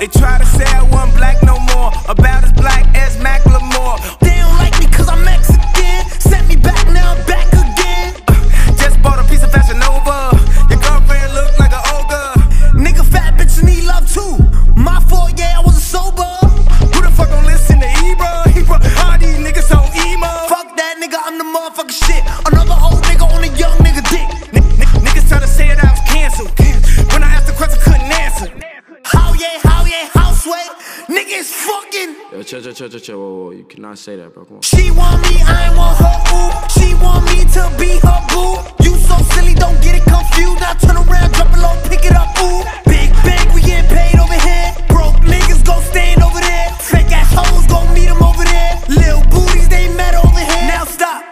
They try to say I wasn't black no more, about as black as Macklemore. They don't like me cause I'm Mexican. Sent me back, now I'm back again. Just bought a piece of Fashion Nova. Your girlfriend look like an ogre. Nigga fat bitch and need love too. My fault, yeah, I wasn't sober. Who the fuck gon' listen to Ebro? All these niggas so emo. Fuck that nigga, I'm the motherfucking shit. Another old nigga on a young nigga dick. Niggas tryna say that I was canceled. When I asked the question, couldn't answer. How yeah, houseway. Nigga is fucking. Yo, chill, whoa, you cannot say that, bro, come on. She want me, I ain't want her, ooh. She want me to be her boo. You so silly, don't get it confused. Now turn around, drop it low, pick it up, ooh. Big bank, we getting paid over here. Broke niggas gon' stand over there. Fake ass hoes gon' meet them over there. Lil' booties, they met over here. Now stop.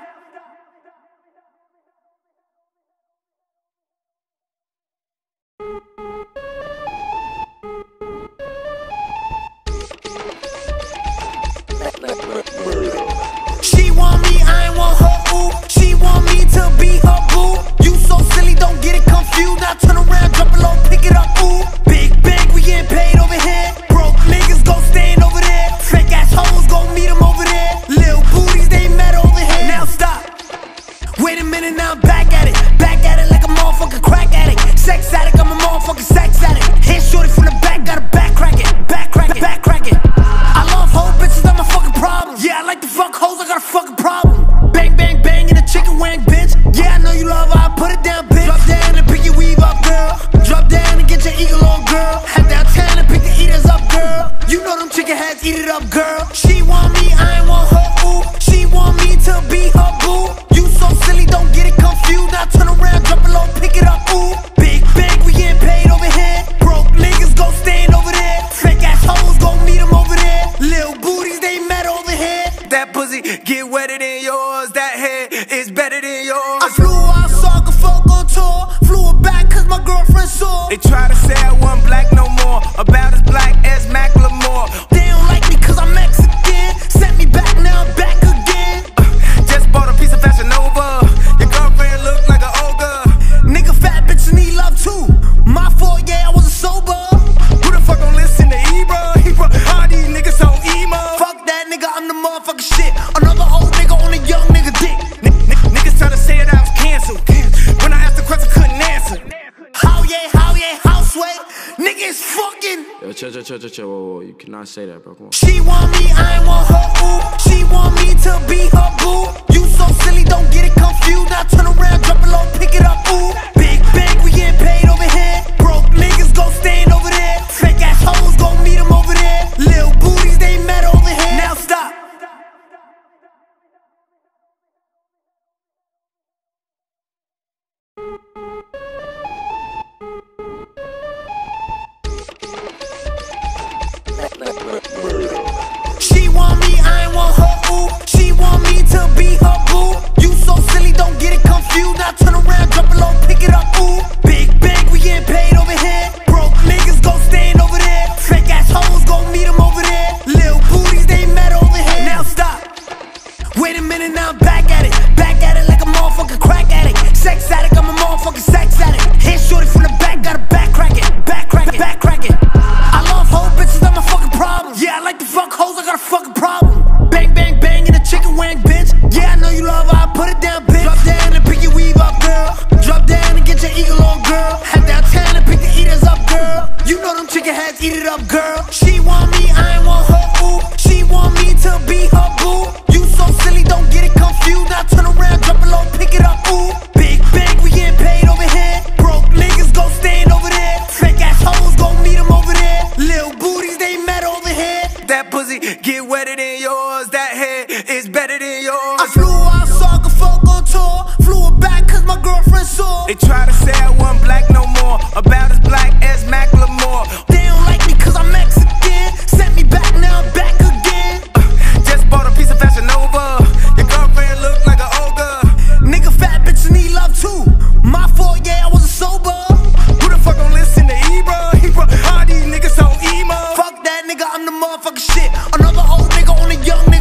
She want me, I ain't want her, ooh. She want me to be her boo. You so silly, don't get it confused. Now turn around, drop it low, pick it up, ooh. Big bank, we getting paid over here. Broke niggas gon' stand over there. Fake ass hoes gon' meet them over there. Lil' booties, they met over here. Now stop. Wait a minute, now I'm back at it. Back at it like a motherfucking crack addict. Sex addict, I'm a motherfucking sex addict. Hit shorty from the back, gotta back crack it. Back crack it, back crack it. I love hoe bitches, I'm a fucking problem. Yeah, I like to fuck hoes, I got a fucking problem. Bang, bang, bang in a chicken wing, bitch. Yeah, I know you love her, I put it down, bitch. Drop down and pick your weave up, girl. Drop down and get your eagle on, girl. Head downtown and pick the eaters up, girl. You know them chicken heads, eat it up, girl. She want me, I ain't want her, ooh. She want me to be her boo. You so silly, don't get it confused. Now turn around, drop it low, pick it up, ooh. Big bank, we getting paid over here. Broke niggas gon' stand over there. Fake ass hoes gon' meet them over there. Lil' booties, they met over here. That pussy get wetter than yours. That head is better than yours. I flew out so I could fuck on tour. Flew it back cause my girlfriend saw. They try to say I wasn't black no more, about as black as Macklemore. They don't like me cause I'm Mexican. Sent me back, now I'm back again. Just bought a piece of Fashion Nova. Your girlfriend look like an ogre. Nigga fat bitch and need love too. My fault, yeah, I wasn't sober. Who the fuck gon' listen to Ebro? All these niggas so emo. Fuck that nigga, I'm the motherfucking shit. Another old nigga on a young nigga dick. Niggas tryna say that I was canceled. When I asked the question, couldn't answer. How yeah, houseway. Nigga is fucking. Yo, chill, whoa, you cannot say that, bro, come on. She want me, I ain't want her, ooh. She want me to be her boo. You so silly, don't get it confused. Now turn around, drop it low, pick it up, ooh. Big bank, we getting paid over here. Broke niggas gon' stand over there. Fake ass hoes gon' meet them over there. Lil' booties, they met over here. Now stop. She want me, I ain't want her, ooh. She want me to be her boo. You so silly, don't get it confused. Now turn around, drop it low, pick it up, ooh. Big bank, we getting paid over here. Broke niggas gon' stand over there. Fake ass hoes gon' meet them over there. Lil' booties, they met over here. Now stop. Wait a minute, now I'm back at it. Back at it like a motherfucking crack addict. Sex addict, I'm a motherfucking sex addict. Hit shorty from the back, gotta back crack it. Back crack it, back crack it. I love hoe bitches, I'm a fucking problem. Yeah, I like to fuck hoes, I got a fucking problem. Bang, bang, bang in a chicken wing, bitch. Yeah, I know you love her, I put it down, bitch. Drop down and pick your weave up, girl. Drop down and get your eagle on, girl. Head downtown and pick the eaters up, girl. You know them chicken heads, eat it up, girl. She want me, I ain't want her, ooh. She want me to be her boo. You so silly, don't get it confused. Now turn around, drop it low, pick it up, ooh. Big bank, we getting paid over here. Broke niggas gon' stand over there. Fake ass hoes gon' meet them over there. Lil' booties, they met over here. That pussy get wetter than yours. That head is better than yours. I flew out so I could fuck on tour. Flew it back cause my girlfriend saw. They try to say I wasn't black no more, about as black as Macklemore. They don't like me cause I'm Mexican. Sent me back, now I'm back again. Just bought a piece of Fashion Nova. Your girlfriend look like an ogre. Nigga fat bitch and need love too. My fault, yeah, I wasn't sober. Who the fuck gon' listen to Ebro? All these niggas so emo. Fuck that nigga, I'm the motherfucking shit. Another old nigga on a young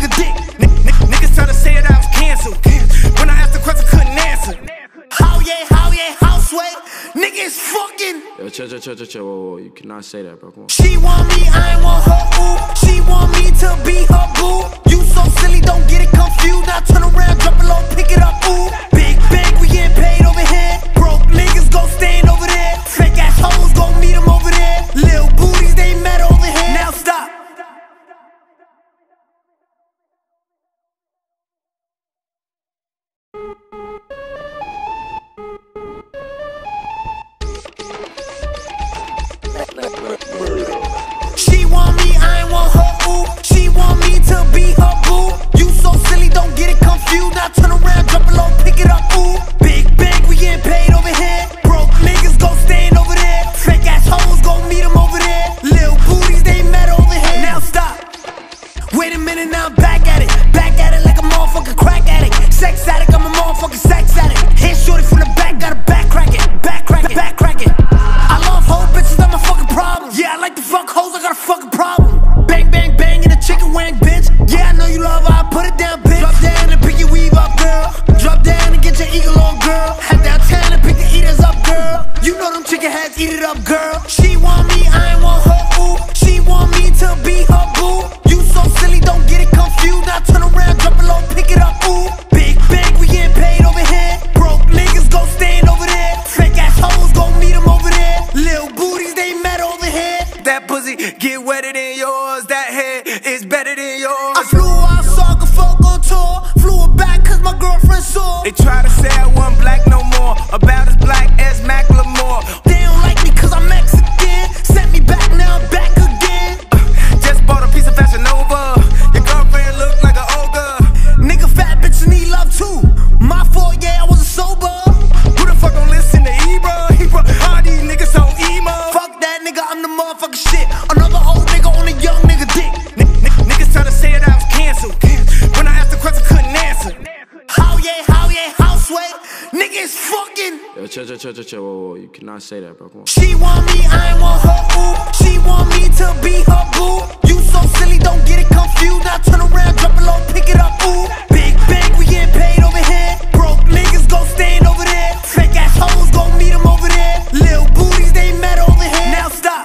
Chill, whoa, you cannot say that, bro. Come on. She want me, I ain't want her, ooh. She want me to be her boo. You so silly, don't get it confused. Now turn around, drop it low, pick it up, ooh. Big bang, we getting paid over here. Broke niggas go stand over there. Fake ass hoes go meet them over there. Lil booties, they met over here. Now stop. She want me, I ain't want her, ooh. She want me to be her boo. You so silly, don't get it confused. Now turn around, drop it low, pick it up, ooh. Big bang, we getting paid over here. Broke niggas go stand over there. Fake ass hoes go meet them over there. Lil booties, they met over here. Now stop. Wait a minute, now I'm back at it. Back at it like a motherfucking crack addict. Sex addict, I'm a motherfucking sex addict. Hit shorty from the back, gotta back crack it. Back crack it, back crack it. I love hoe bitches, I'm a fucking problem. Yeah, I like to fuck hoes, I got a fucking problem. Bang, bang, bang in a chicken wing, bitch. Yeah, I know you love her, I put it down, bitch. Drop down and pick your weave up, girl. Drop down and get your eagle on, girl. Head downtown and pick the eaters up, girl. You know them chicken heads, eat it up, girl. She want me, I ain't want her, ooh. She want me to be her boo. You so silly, don't get it confused. Now turn around, drop it low, pick it up, ooh. Big bang, we getting paid over here. Broke niggas go stand over there. Fake ass hoes go meet them over there. Lil booties, they met over here. That pussy get wetter than yours. That head is better than yours. I flew out, so I could fuck on tour. Flew it back cause my girlfriend saw. They try to say I wasn't black no more. About as black as Macklemore. They don't like me cause I'm Mexican. Sent me back, now I'm back again. Just bought a piece of Fashion Nova. Your girlfriend look like an ogre. Nigga fat bitch need love too. My fault, yeah, I wasn't sober. Who the fuck gon' listen to Ebro? All these niggas so emo. Fuck that nigga, I'm the motherfucking shit. Another old nigga on a young nigga dick. Niggas tryna say that I was canceled. When I asked the question, couldn't answer. How yeah, house way. Nigga is fucking. Yo, chill, whoa, you cannot say that, bro. Come on. She want me, I ain't want her, ooh. She want me to be her boo. You so silly, don't get it confused. Now turn around, drop it low, pick it up, ooh. Big bang, we getting paid over here. Broke niggas go stand over there. Fake ass hoes go meet them over there. Lil booties, they met over here. Now stop.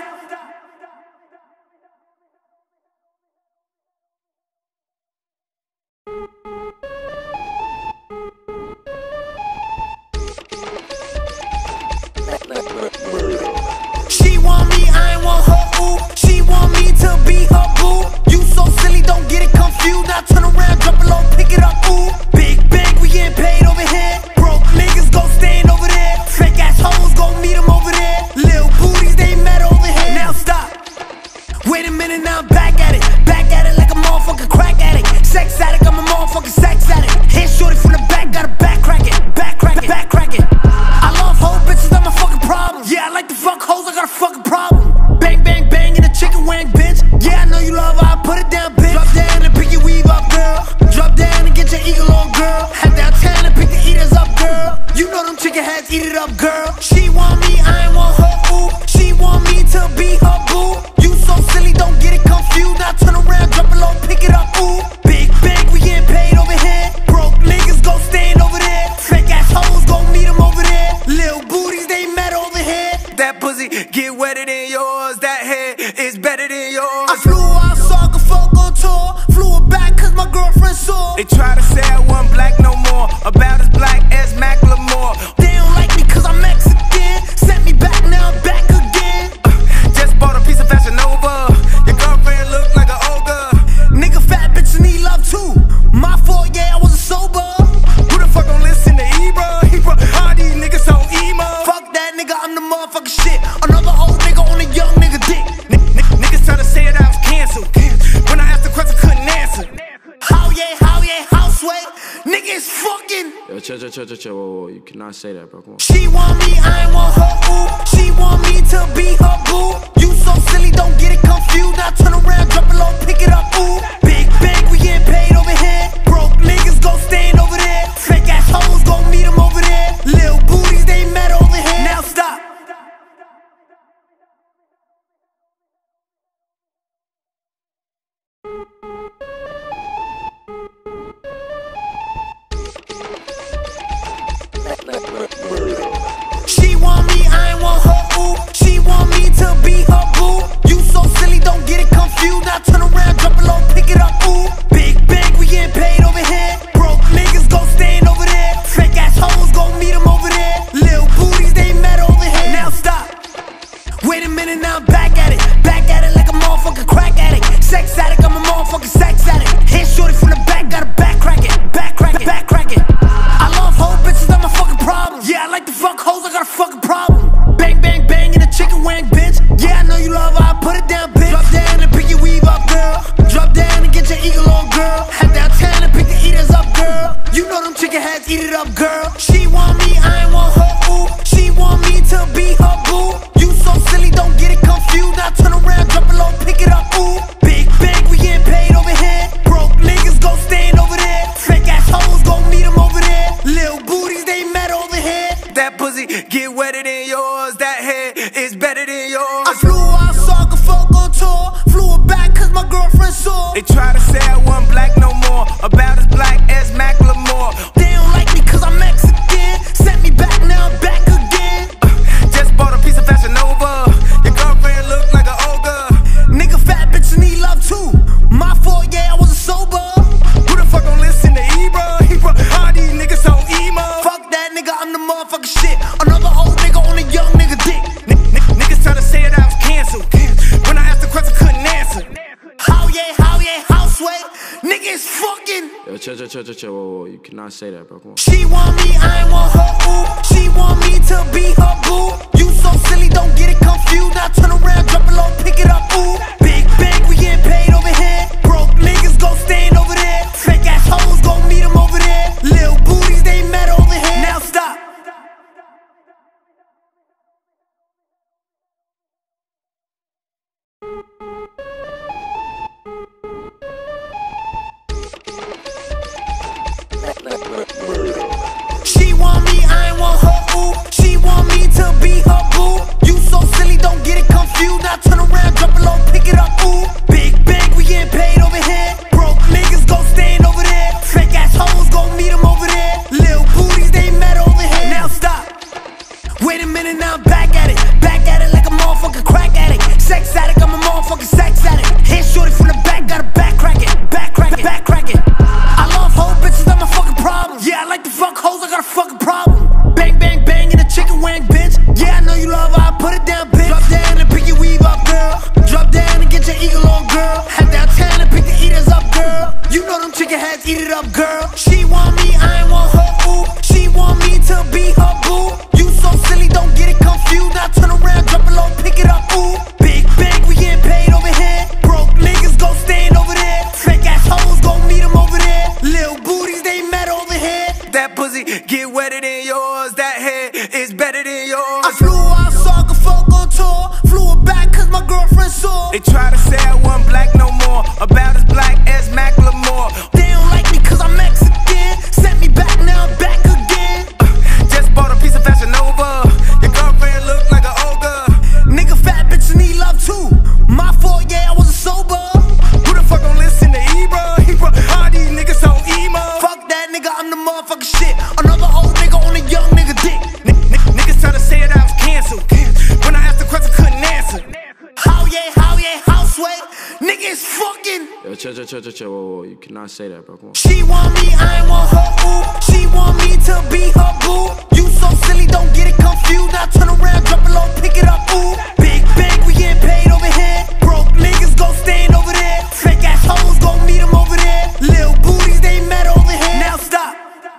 She want me, I ain't want her, ooh. She want me to be her boo. You so silly, don't get it confused. Now turn around, drop it low, pick it up, ooh. Big bang, we getting paid over here. Broke niggas go stand over there. Fake ass hoes go meet them over there. Lil booties, they met over here. Now stop. Wait a minute, now I'm back at it. Back at it like a motherfucking crack addict. Sex addict, I'm a motherfucking sex addict. Hit shorty from the back, gotta back crack it. Back crack it, back crack it. I love hoe bitches, I'm a fucking problem. Yeah, I like to fuck hoes, I got a fucking problem. Bang, bang, bang in a chicken wing, bitch. Yeah, I know you love her, I put it down, bitch. Drop down and pick your weave up, girl. Drop down and get your eagle on, girl. Head downtown and pick the eaters up, girl. You know them chicken heads, eat it up, girl. She want me, I ain't want her, ooh. She want me to be her boo. You so silly, don't get it confused. Now turn around, drop it low, pick it up, ooh. Big bang, we getting paid over here. Broke niggas go stand over there. Fake ass hoes go meet them over there. Lil booties, they met over here. That pussy get wetter than yours. That head is better than yours. I flew out, so I could fuck on tour. Flew it back cause my girlfriend saw. They try to say I wasn't black no more. About as black as Macklemore. They don't like me cause I'm Mexican. Sent me back, now I'm back again. Just bought a piece of Fashion Nova. Your girlfriend look like an ogre. Nigga fat bitches need love too. My fault, yeah, I wasn't sober. Who the fuck gon' listen to Ebro? All these niggas so emo. Fuck that nigga, I'm the motherfucking shit. Another old nigga on a young nigga dick. Niggas tryna say that I was canceled. When I asked the question, couldn't answer. How yeah, house way. Nigga is fucking. Yo, chill, whoa, you cannot say that, bro. Come on. She want me, I ain't want her, ooh. She want me to be her boo. You so silly, don't get it confused. Now turn around, drop it low, pick it up, ooh. Big bang, we getting paid over here. Broke niggas go stand over there. Fake ass hoes go meet them over there. Lil booties, they met over here. Now stop. She want me, I ain't want her, ooh. She Yo, chill, whoa, you cannot say that, bro, come on. She want me, I ain't want her, ooh. She want me to be her boo. You so silly, don't get it confused. Now turn around, drop it low, pick it up, ooh. Big bank, we getting paid over here. Broke niggas go stand over there. Fake ass hoes gon' meet them over there. Lil booties, they met over here. Now stop. She want me, I ain't want her, ooh. She want me to be her boo. You so silly, don't get it confused. Now turn around, drop it low, pick it up, ooh. Big bank, we getting paid over here. Broke niggas go stand over there. Fake ass hoes gon' meet them over there. Lil booties, they met over here. Now stop. Wait a minute, now I'm back at it. Back at it like a motherfucking crack addict. Sex addict, I'm a motherfucking sex addict. Hit shorty from the back, got a back crack it. Back crack it, back crack it. I love hoe bitches, that's my fucking problem. Yeah, I like to fuck hoes, I got a fucking problem. Bang, bang, bang in a chicken wing, bitch. Yeah, I know you love her, I put it down, bitch. Drop down and pick your weave up, girl. Drop down and get your eagle on, girl. Head downtown and pick the eaters up, girl. You know them chicken heads, eat it up, girl. She want me, I ain't want her, ooh. She want me to be her boo. You so silly, don't get it confused. Now turn around, drop it low, pick it up, ooh. Big bank, we getting paid over here. Broke niggas go stand over there. Fake ass hoes gon' meet them over there. Lil booties, they met over here. That pussy get wetter than yours. That head is better than yours. I flew out so I could fuck on tour. Flew it back cause my girlfriend saw. They try to say I wasn't black no more. About as black as Macklemore. They don't like me cause I'm Mexican. Sent me back, now I'm back again. Just bought a piece of Fashion Nova. Your girlfriend look like an ogre. Nigga fat bitch and need love too. My fault, yeah, I wasn't sober. Who the fuck don't listen to Ebro? All these niggas so emo. Fuck that nigga, I'm the motherfucking shit. Another old nigga on a young nigga dick. Niggas try to say that I was canceled. When I asked the question, couldn't answer. How yeah, houseway. Niggas fucking. Yo, chill, whoa, you cannot say that, bro, come on. She want me, I ain't want her, ooh. She want me to be her boo. You so silly, don't get it confused. Now turn around, drop it low, pick it up, ooh. Big bank, we getting paid over here. Broke niggas go stand over there. Fake ass hoes gon' meet them over there. Lil booties, they met over here. Now stop.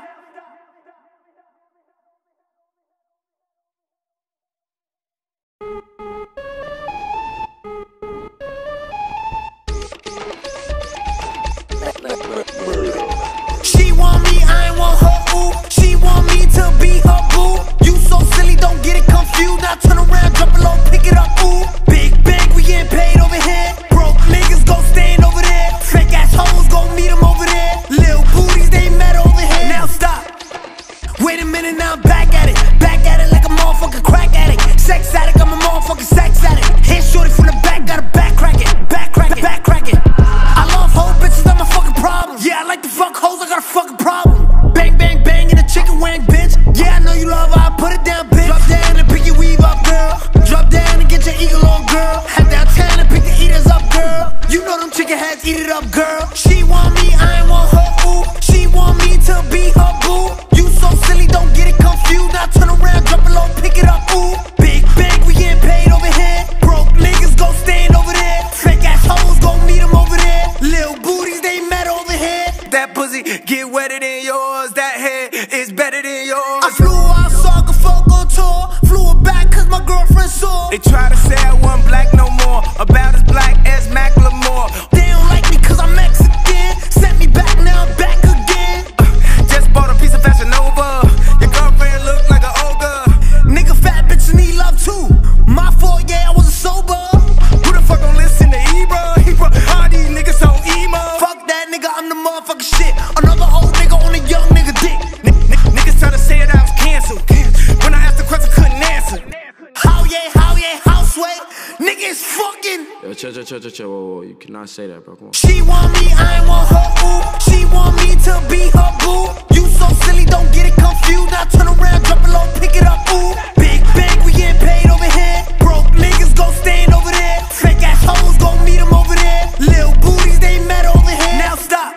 She want me, I ain't want her, ooh. She want me to be her boo. You so silly, don't get it confused. Now turn around, drop it low, pick it up, ooh. Big bank, we getting paid over here. Broke niggas go stand over there. Fake ass hoes gon' meet them over there. Lil booties, they met over here. Now stop. Wait a minute, now I'm back at it. Back at it like a motherfucking crack addict. Sex addict, I'm a motherfucking sex addict. Hit shorty from the back, got a back crack it. Back crack it, back crack it. I love hoe bitches, that's my fucking problem. Yeah, I like to fuck hoes, I got a fucking problem. Bang, bang, bang in a chicken wing, bitch. Yeah, I know you love her, I put it down, bitch. Drop down and pick your weave up, girl. Drop down and get your eagle on, girl. Head downtown and pick the eaters up, girl. You know them chicken heads, eat it up, girl. She want me, I ain't want her, ooh. She want me to be her boo. You so silly, don't get it confused. Now turn around, drop it low, pick it up, ooh. Big bank, we getting paid over here. Broke niggas go stand over there. Fake ass hoes gon' meet them over there. Lil booties, they met over here. That pussy get wetter than yours. That head is better than yours. I flew out so I could fuck on tour. Flew it back cause my girlfriend saw. They try to say I wasn't black no more. About as black as Macklemore. They don't like me cause I'm Mexican. Sent me back, now I'm back again. Just bought a piece of Fashion Nova. Your girlfriend look like an ogre. Nigga fat bitch need love too. My fault, yeah, I wasn't sober. Who the fuck don't listen to Ebro? All these niggas so emo. Fuck that nigga, I'm the motherfucking shit. Another old nigga on a young nigga dick. Niggas try to say that I was canceled. When I asked the question, couldn't answer. How yeah, houseway. Niggas fucking. Yo, chill, whoa, you cannot say that, bro, come on. She want me, I ain't want her, ooh. She want me to be her boo. You so silly, don't get it confused. Now turn around, drop it low, pick it up, ooh. Big bank, we getting paid over here. Broke niggas go stand over there. Fake ass hoes gon' meet them over there. Lil booties, they met over here. Now stop.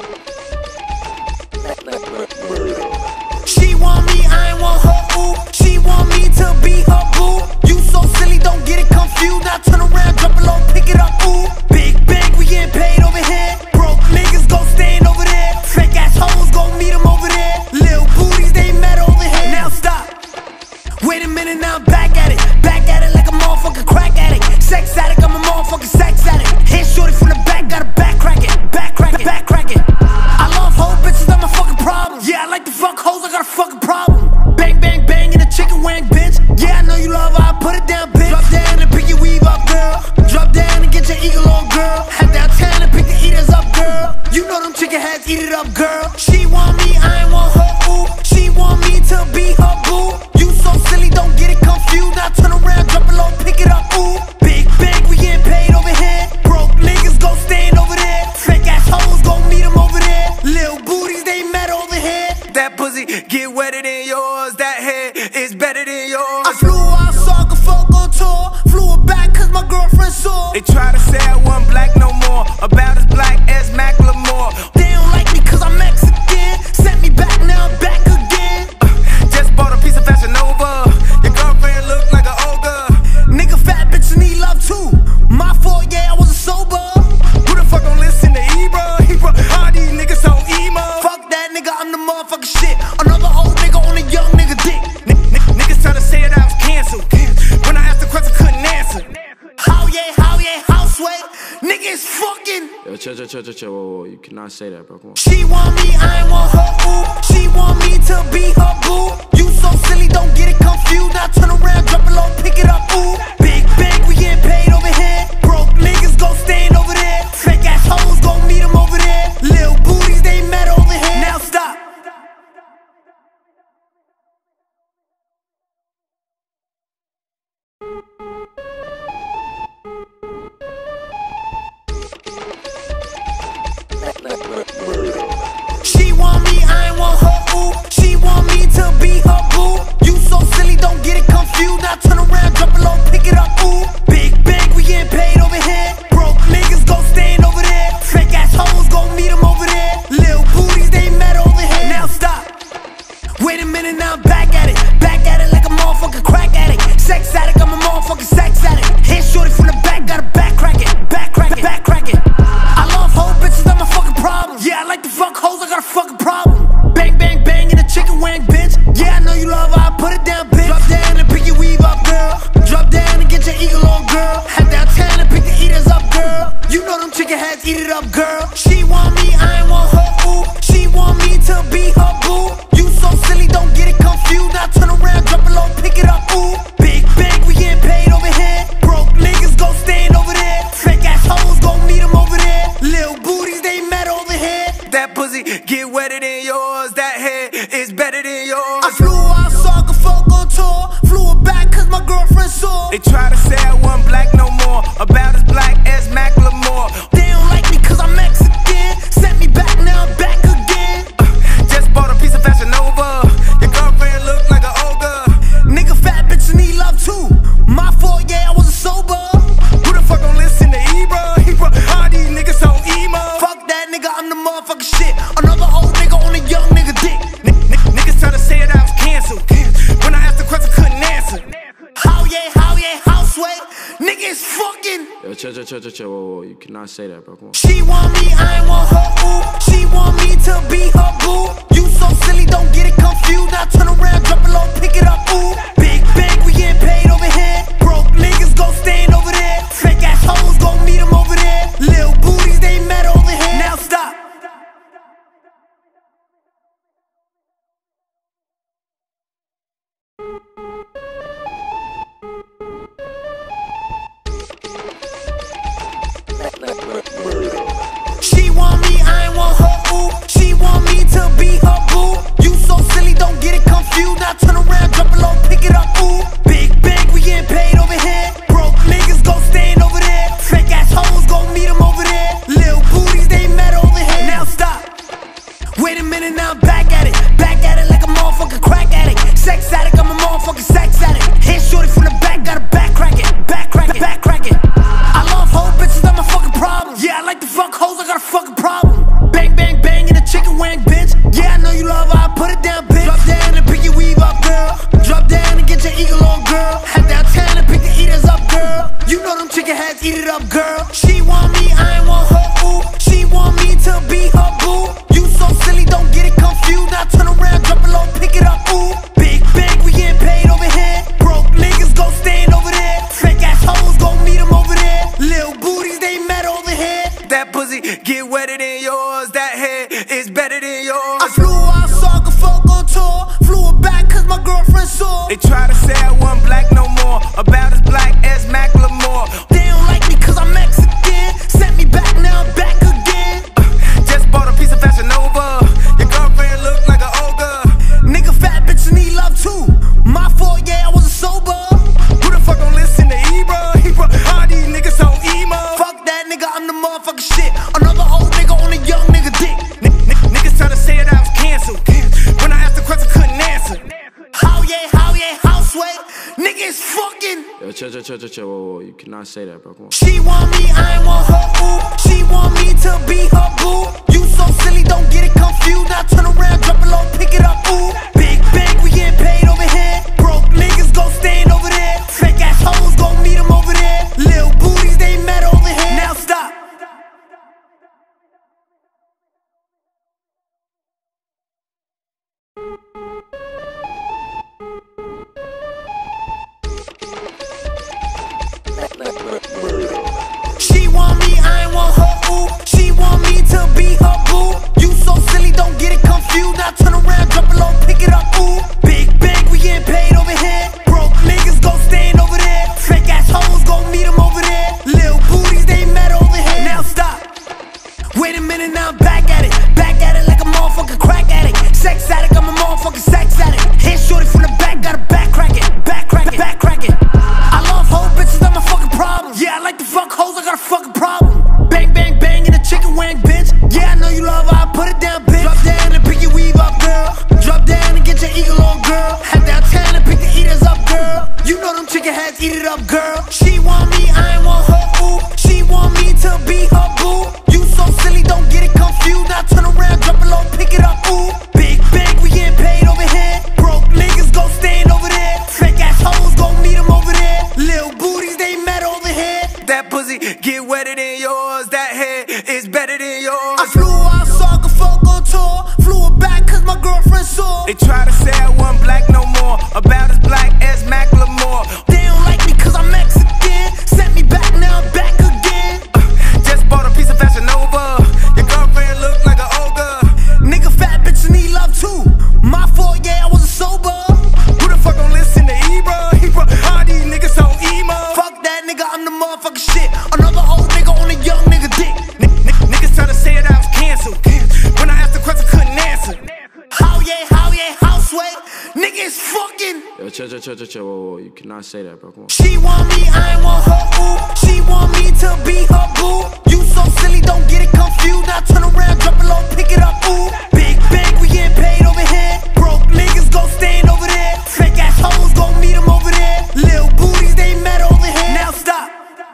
She want me, I ain't want her, ooh. She up, girl. She want me, I ain't want her, ooh. She want me to be her boo. You so silly, don't get it confused. Now turn around, drop it low, pick it up, ooh. Big bank, we getting paid over here. Broke niggas go stand over there. Fake ass hoes go meet them over there. Lil booties, they met over here. That pussy get wetter than yours. That head is better than yours. I flew out, so I could fuck on tour. Flew her back cause my girlfriend saw. They try to say I wasn't black no more. About as black as Macklemore. They don't like me cause I'm Mexican. Sent me back, now I'm back again. Just bought a piece of Fashion Nova. Your girlfriend look like an ogre. Nigga fat bitch need love too. My fault, yeah, I wasn't sober. Who the fuck gon' listen to Ebro? All these niggas so emo. Fuck that nigga, I'm the motherfucking shit. Another old nigga on a young nigga dick. Niggas tryna say that I was canceled. When I asked the question, couldn't answer. How yeah, house way. Nigga is fucking. Yo, chill, whoa, you cannot say that, bro, come on. She want me, I ain't want her, ooh. She want me to be her boo. You so silly, don't get it confused. Now turn around, drop it low, pick it up, ooh. Big bank, we getting paid over here. Broke niggas go stand over there. Fake ass hoes go meet them over there. Lil booties, they met over here. Now stop. She want me, I ain't want her, ooh. She want me to be her boo. You so silly, don't get it confused. Now turn around, drop it low, pick it up, ooh. Big bank, we getting paid over here. Broke niggas go stand over there. Fake ass hoes go meet them over there. Lil booties, they met over here. Now stop. Wait a minute, now I'm back at it. Back at it like a motherfucking crack addict. Sex addict, I'm a motherfucking sex addict. Hit shorty from the back, gotta back crack it. Back crack it, back crack it. I love hoe bitches, that's my fucking problem. Yeah, I like to fuck hoes, I got a fucking problem. Bang, bang, bang in a chicken wing, bitch. Yeah, I know you love her, I put it down, bitch. Drop down and pick your weave up, girl. Drop down and get your eagle on, girl. Head downtown and pick the eaters up, girl. You know them chicken heads, eat it up, girl. She want me, I ain't want her, ooh. She want me to be her boo. You so silly, don't get it confused. Now turn around, drop it low, pick it up, ooh. Big bank, we getting paid over here. Broke niggas go stand over there. Fake ass hoes go meet them over there. Lil booties, they met over here. That pussy get wetter than yours. That head is better than yours. I flew out, so I could fuck on tour. Flew her back cause my girlfriend saw. They try to say I wasn't black no more. About as black as Macklemore. They don't like me cause I'm Mexican. Sent me back, now I'm back again. Just bought a piece of Fashion Nova. Your girlfriend look like an ogre. Nigga fat bitch need love too. My fault, yeah, I wasn't sober. Who the fuck gon' listen to Ebro? All these niggas so emo. Fuck that nigga, I'm the motherfucking shit. Another old nigga on a young nigga dick. Niggas tryna say that I was canceled. When I asked the question, couldn't answer. How yeah, house way. Nigga is fucking. Yo, chill, whoa, you cannot say that, bro, come on. She want me, I ain't want her, ooh. She want me to be her boo. You so silly, don't get it confused. Now turn around, drop it low, pick it up, ooh. Big bank, we getting paid over here. Broke niggas go stand over there. Fake ass hoes go meet them over there. Lil booties, they met over here. Now stop. She want me, I ain't want her, ooh. She want me to be her boo. You so silly, don't get it confused. Now turn around, drop it low, pick it up, ooh. Big bank, we getting paid over here. Broke niggas go stand over there. Fake ass hoes go meet them over there. Lil booties, they met over here. Now stop. Wait a minute, now I'm back at it. Back at it like a motherfucking crack addict. Sex addict, I'm a motherfucking sex addict. Hit shorty from the back, gotta back crack it. Back crack it, back crack it. I love hoe bitches, that's my fucking problem. Yeah, I like to fuck hoes, I got a fucking problem. Bang, bang, bang in a chicken wing, bitch. Yeah, I know you love her, I put it down, bitch. Drop down and pick your weave up, girl. Drop down and get your eagle on, girl. Head downtown and pick the eaters up, girl. You know them chicken heads, eat it up, girl. She want me, I ain't want her, ooh. She want me to be her boo. You so silly, don't get it confused. Now turn around, drop it low, pick it up, ooh. Big bank, we getting paid over here. Broke niggas go stand over there. Fake ass hoes go meet them over there. Lil booties, they met over here. That pussy get wetter than yours. That head is better than yours. chill. Whoa, you cannot say that, bro. Come on. She want me, I ain't want her, ooh. She want me to be her boo. You so silly, don't get it confused. Now turn around, drop it low, pick it up, ooh. Big bang, we getting paid over here. Broke niggas go stand over there. Fake ass hoes gon' meet them over there. Lil booties, they met over here. Now stop. She want me, I ain't want her, ooh. She want me to be her boo. You so silly, don't get it confused. Now turn around, drop it low, pick it up, ooh. Big bang, we getting paid over here. Broke niggas go stand over there. Fake ass hoes gon' meet them over there. Lil booties, they met over here. Now stop. Wait a minute, now I'm back at it. Back at it like a motherfucking crack addict. Sex addict, I'm a motherfucking sex addict. Hit shorty from the back, gotta back crack it. Back crack it, back crack it. I love hoe bitches, not my fucking problem. Yeah, I like to fuck hoes, I got a fucking problem. Bang, bang, bang in a chicken wing, bitch. Yeah, I know you love her, I put it down, bitch. Drop down and pick your weave up, girl. Drop down and get your eagle on, girl. Head downtown and pick the eaters up, girl. You know them chicken heads, eat it up, girl. She want me, I ain't want her, ooh. She want me to be her boo. You so silly, don't get it confused. Now turn around, drop it low, pick it up, ooh. Big bang, we getting paid over here. Broke niggas go stand over there. Fake ass hoes gon' meet them over there. Lil booties, they met over here. That pussy get wetter than yours. That head is better than yours. I flew out so I could fuck on tour. Flew it back cause my girlfriend saw. They try to say I wasn't black no more. About as black as Macklemore. They don't like me cause I'm Mexican. Sent me back, now I'm back again. Just bought a piece of Fashion Nova. Your girlfriend look like an ogre. Nigga fat bitch need love too. My fault, yeah, I wasn't sober. Who the fuck don't listen to Ebro? All these niggas so emo. Fuck that nigga, I'm the motherfucking shit. Another old nigga on a young nigga dick. Niggas try to say that I was canceled. When I asked the question, couldn't answer. How yeah, houseway. Niggas fucking. Yo, chill. Whoa, you cannot say that, bro. Come on. She want me, I ain't want her, ooh. She want me to be her boo. You so silly, don't get it confused. Now turn around, drop it low, pick it up, ooh. Big bang, we getting paid over here. Broke niggas go stand over there. Fake ass hoes gon' meet them over there. Lil booties, they met over here. Now stop.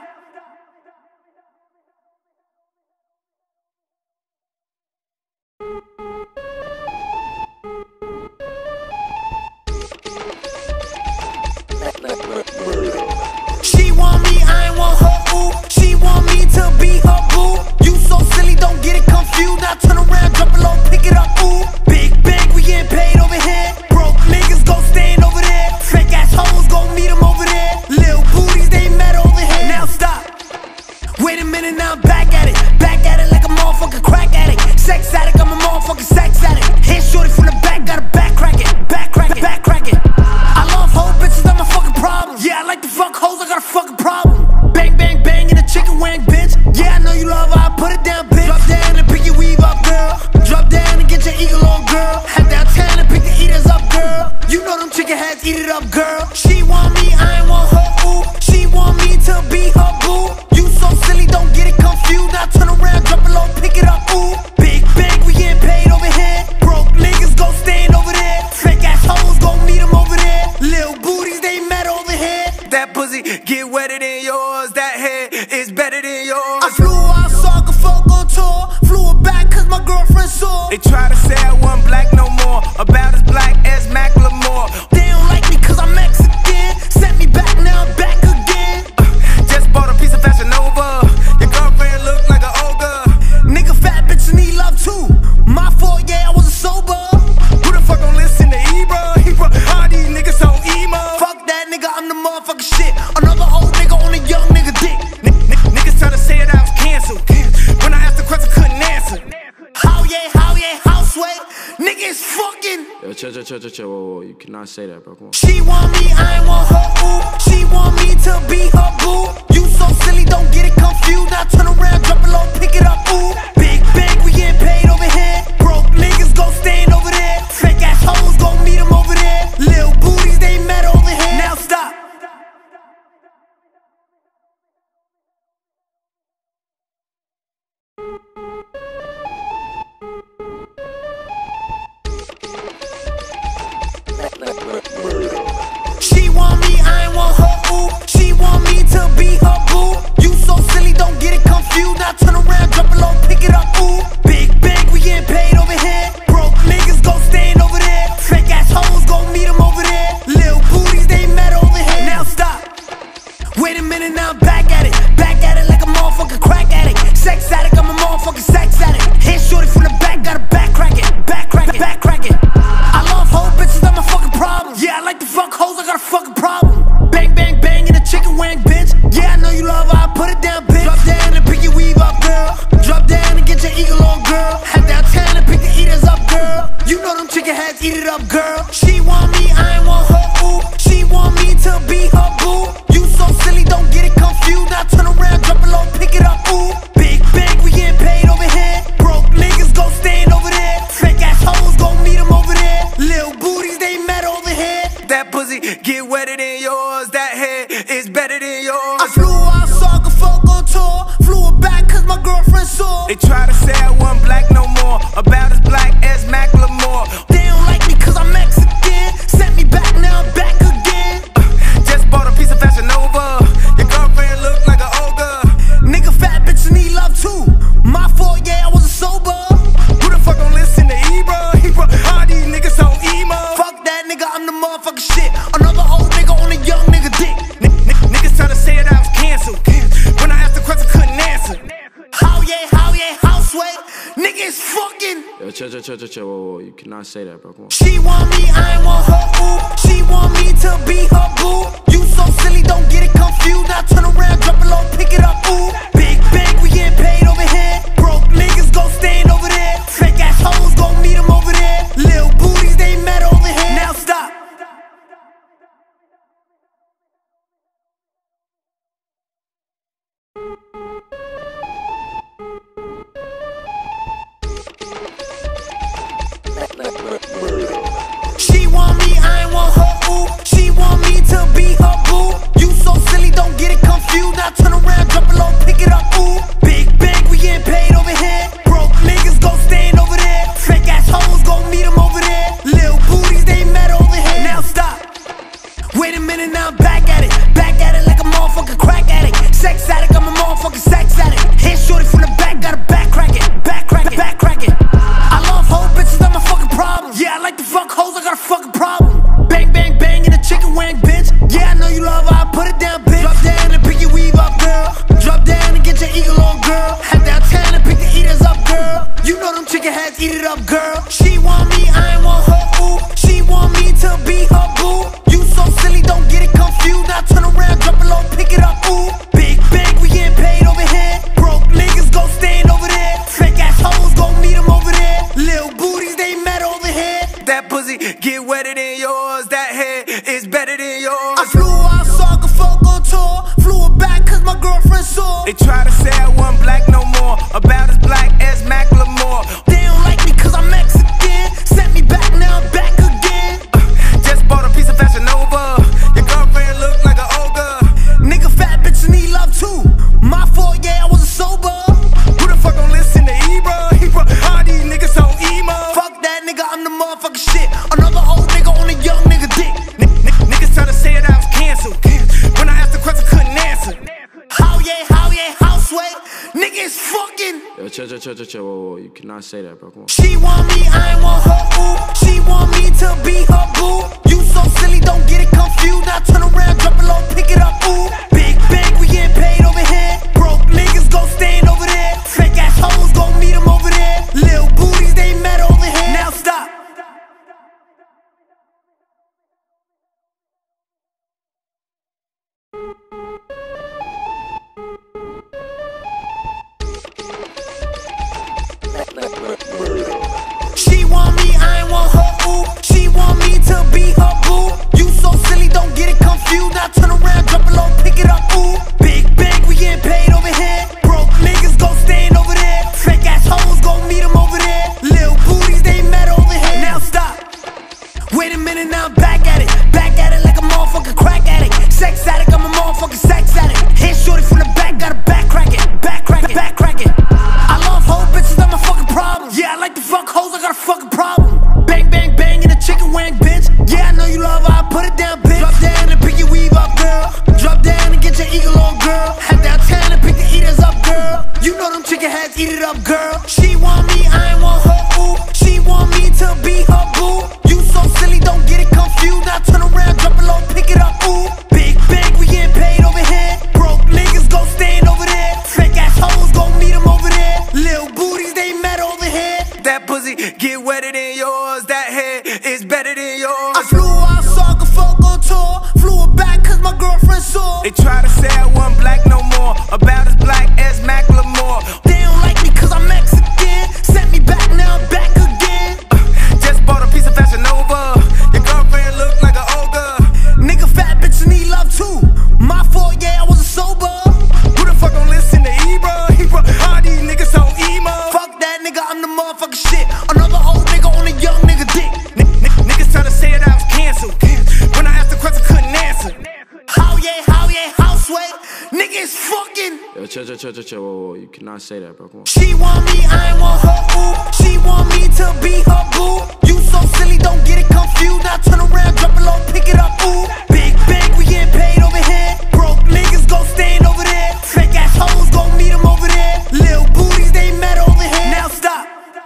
She want me, I ain't want her, ooh. She want me to be her boo. You so silly, don't get it confused. Now turn around, drop it low, pick it up, ooh. Big bang, we getting paid over here. Broke niggas go stand over there. Fake ass hoes gon' meet them over there. Lil booties, they met over here. Now stop. Wait a minute, now I'm back at it. Back at it like a motherfucking crack addict. Sex addict, I'm a motherfucking sex addict. Hit shorty from the back, gotta back crack it. Back crack it, back crack it. I love hoe bitches, not my fucking problem. Yeah, I like to fuck hoes, I got a fucking problem. Bang, bang, bang in a chicken wing, bitch. Yeah, I know you love her, I put it down, bitch. Drop down and pick your weave up, girl. Drop down and get your eagle on, girl. Head downtown and pick the eaters up, girl. You know them chicken heads, eat it up, girl. She want me, I ain't want her, ooh. She want me to be her boo. You so silly, don't get it confused. Now turn around, drop it low, pick it up, ooh. Big bang, we getting paid over here. Broke niggas go stand over there. Fake ass hoes gon' meet them over there. Lil booties, they met over here. That pussy get wetter than yours. That head is better than yours. I flew out so I could fuck on tour. Flew it back cause my girlfriend saw. They try to say I wasn't black no more. About as black as Macklemore. They don't like me cause I'm Mexican. Sent me back, now I'm back again. Just bought a piece of Fashion Nova. Your girlfriend look like an ogre. Nigga fat bitches need love too. My fault, yeah, I wasn't sober. Who the fuck don't listen to Ebro? All these niggas so emo. Fuck that nigga, I'm the motherfucking shit. Another old nigga on a young nigga dick. Niggas try to say that I was canceled. When I asked the question, couldn't answer. How yeah, houseway. Niggas fucking. Yo, chill. Whoa, you cannot say that, bro. Come on. She want me, I ain't want her, ooh. She want me to be her boo. You so silly, don't get it confused. Now turn around, drop it low, pick it up, ooh. Big bang, we getting paid over here. Broke niggas go stand over there. Fake ass hoes gon' meet them over there. Lil booties, they met over here. Now stop. She want me, I ain't want her, ooh. She want chicken heads eat it up, girl. She want me, I ain't want her, ooh. She want me to be her boo. You so silly, don't get it confused. Now turn around, drop it low, pick it up, ooh. Big bang, we getting paid over here. Broke niggas go stand over there. Fake ass hoes gon' meet them over there. Lil booties, they mad over here. That pussy get wetter than yours. That head is better than yours. I flew out so I could fuck on tour. Flew it back cause my girlfriend saw. They try to say I wasn't black no more. About as black as Macklemore. They don't like me cause I'm Mexican. Sent me back, now I'm back again. Just bought a piece of Fashion Nova. Your girlfriend look like an ogre. Nigga fat bitch need love too. My fault, yeah, I wasn't sober. Who the fuck gon' listen to Ebro? All these niggas so emo. Fuck that nigga, I'm the motherfucking shit. Another old nigga on a young nigga dick. Niggas tryna say that I was canceled. When I asked the question, couldn't answer. How yeah, house way. Niggas fucking. Yo, chill. Whoa. You cannot say that, bro. Come on. She want me, I ain't want her, ooh. She want me to be her boo. You so silly, don't get it confused. Now turn around, drop it low, pick it up, ooh. Big bang, we getting paid over here. Broke niggas go stand over there. Fake ass hoes gon' meet them over there. Lil booties, they mad over here. Now stop. She want me, I ain't want her, ooh. She want me to be her boo. You so silly, don't get it confused. Now turn around, drop it low, pick it up, ooh. Big bang, we getting paid over here. Broke niggas go stand over there. Fake ass hoes gon' meet them over there. Lil booties, they mad over here. Now stop. Wait a minute, now I'm back at it. Back at it like a motherfucking crack addict. Sex addict, I'm a motherfucking sex addict. Hit shorty from the back, gotta back crack it. I love hoe bitches, I'm a fucking problem. Yeah, I like to fuck hoes, I got a fucking problem. Bang, bang, bang in a chicken wing, bitch. Yeah, I know you love her, I put it down, bitch. Drop down and pick your weave up, girl. Drop down and get your eagle on, girl. Head downtown and pick the eaters up, girl. You know them chicken heads eat it up, girl. She want me, I ain't want her, ooh. She want me to be her boo. You so silly, don't get it confused. Now turn around, drop it low, pick it up, ooh. Big bang, we getting paid over here. Broke niggas go stand over there. Fake ass hoes gon' meet them over there. Lil booties, they mad over here. That pussy get wetter than yours. That head is better than yours. I flew out so I could fuck on tour. Flew it back cause my girlfriend saw. They try to say I wasn't black no more. About as black as Macklemore. They don't like me cause I'm Mexican. Sent me back, now I'm back again. Just bought a piece of Fashion Nova. Your girlfriend look like an ogre. Nigga fat bitch need love too. My fault, yeah, I wasn't sober. Who the fuck gon' listen to Ebro? All these niggas so emo. Fuck that nigga, I'm the motherfucking shit. Another old nigga on a young nigga dick. Niggas tryna say that I was canceled. When I asked the question, couldn't answer. How yeah, house way. Niggas fucking. Yo, chill. Whoa. You cannot say that, bro. Come on. She want me, I ain't want her, ooh. She want me to be her boo. You so silly, don't get it confused. Now turn around, drop it low, pick it up, ooh. Big bang, we getting paid over here. Broke niggas go stand over there. Fake ass hoes gon' meet them over there. Lil booties, they mad over here. Now stop. She want me, I ain't want her, ooh. She want me to be her boo. You so silly, don't get it confused. Now turn around, drop it low, pick it up, ooh. Big bang, we getting paid over here. Broke niggas go stand over there. Fake ass hoes gon' meet them over there. Lil booties, they mad over here. Now stop. Wait a minute, now I'm back at it. Back at it like a motherfucking crack addict. Sex addict, I'm a motherfucking sex addict. Hit shorty from the back, gotta back crack it. I love hoe bitches, I'm a fucking problem. Yeah, I like to fuck hoes, I got a fucking problem. Bang, bang, bang in a chicken wing, bitch. Yeah, I know you love her, I put it down, bitch. Drop down and pick your weave up, girl. Drop down and get your eagle on, girl. Head downtown and pick the eaters up, girl. You know them chicken heads eat it up, girl. She want me, I ain't want her, ooh. She want me to be her boo. You so silly, don't get it confused. Now turn around, drop it low, pick it up, ooh. Big bang, we getting paid over here. Broke niggas go stand over there. Fake ass hoes gon' meet them over there. Lil booties, they mad over here. That pussy get wetter than yours. That head is better than yours. I flew out so I could fuck on tour. Flew it back cause my girlfriend saw. They try to say I wasn't black no more. About as black as Macklemore. They don't like me cause I'm Mexican. Sent me back, now I'm back again. Just bought a piece of Whoa, you cannot say that, bro. Come on. She want me, I ain't want her, ooh. She want me to be her boo. You so silly, don't get it confused. Now turn around, drop it low, pick it up, ooh. Big bang, we getting paid over here. Broke niggas go stand over there. Fake ass hoes go meet them over there. Lil booties, they met over here. Now stop.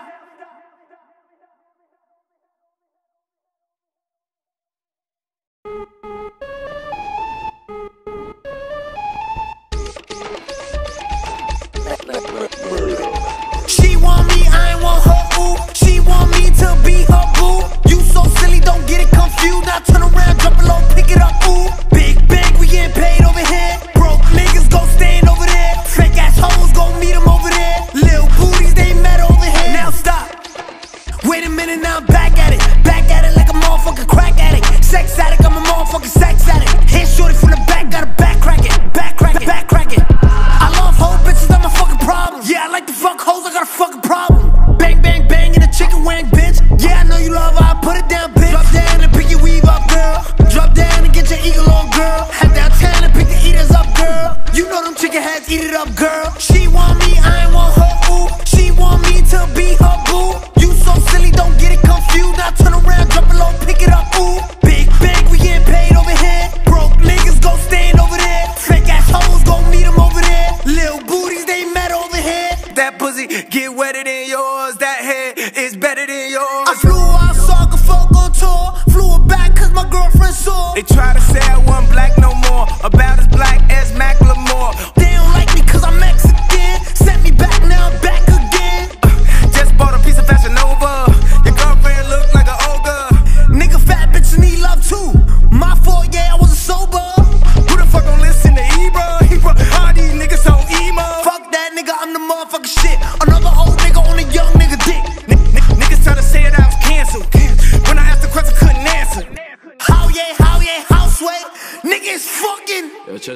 She want me, I ain't want her, ooh. She want me to be her boo. You so silly, don't get it confused. Now turn around, drop it low, pick it up, ooh. Big bang, we getting paid over here. Broke niggas go stand over there. Fake ass hoes go meet them over there. Lil booties, they met over here. Now stop. Wait a minute, now I'm back at it. Back at it like a motherfucking crack addict. Sex addict, I'm a motherfucking sex addict. Hit shorty from the back, gotta back crack it. Back crack it, back crack it. I love hoe bitches, I'm a fucking problem. Yeah, I like to fuck hoes, I got a fucking problem. Bang, bang, bang in a chicken wing, bitch. Yeah, I know you love her, I put it down, bitch. Drop down and pick your weave up, girl. Drop down and get your eagle on, girl. Head downtown and pick the eaters up, girl. You know them chicken heads, eat it up, girl. She want me, I ain't want her, ooh. She want me to be her boo. You so silly, don't get it confused. Now turn around, drop it low, pick it up, ooh. Big bang, we getting paid over here. Broke niggas go stand over there. Fake ass hoes go meet them over there. Lil booties, they met over here. That pussy get wetter than yours. That head is better than yours. I flew out, so I could fuck on tour. Flew it back cause my girlfriend saw. They try to say I wasn't black no more. About as black as Macklemore. They don't like me cause I'm Mexican. Sent me back, now I'm back again. Just bought a piece of Fashion Nova. Your girlfriend look like an ogre. Nigga fat bitch need love too. My fault, yeah, I wasn't sober. Who the fuck gon' listen to Ebro? All these niggas so emo. Fuck that nigga, I'm the motherfucking shit. Another old nigga on a young nigga dick. Niggas tryna say that I was canceled. When I asked the question, couldn't answer. How yeah, house way. Nigga is fucking.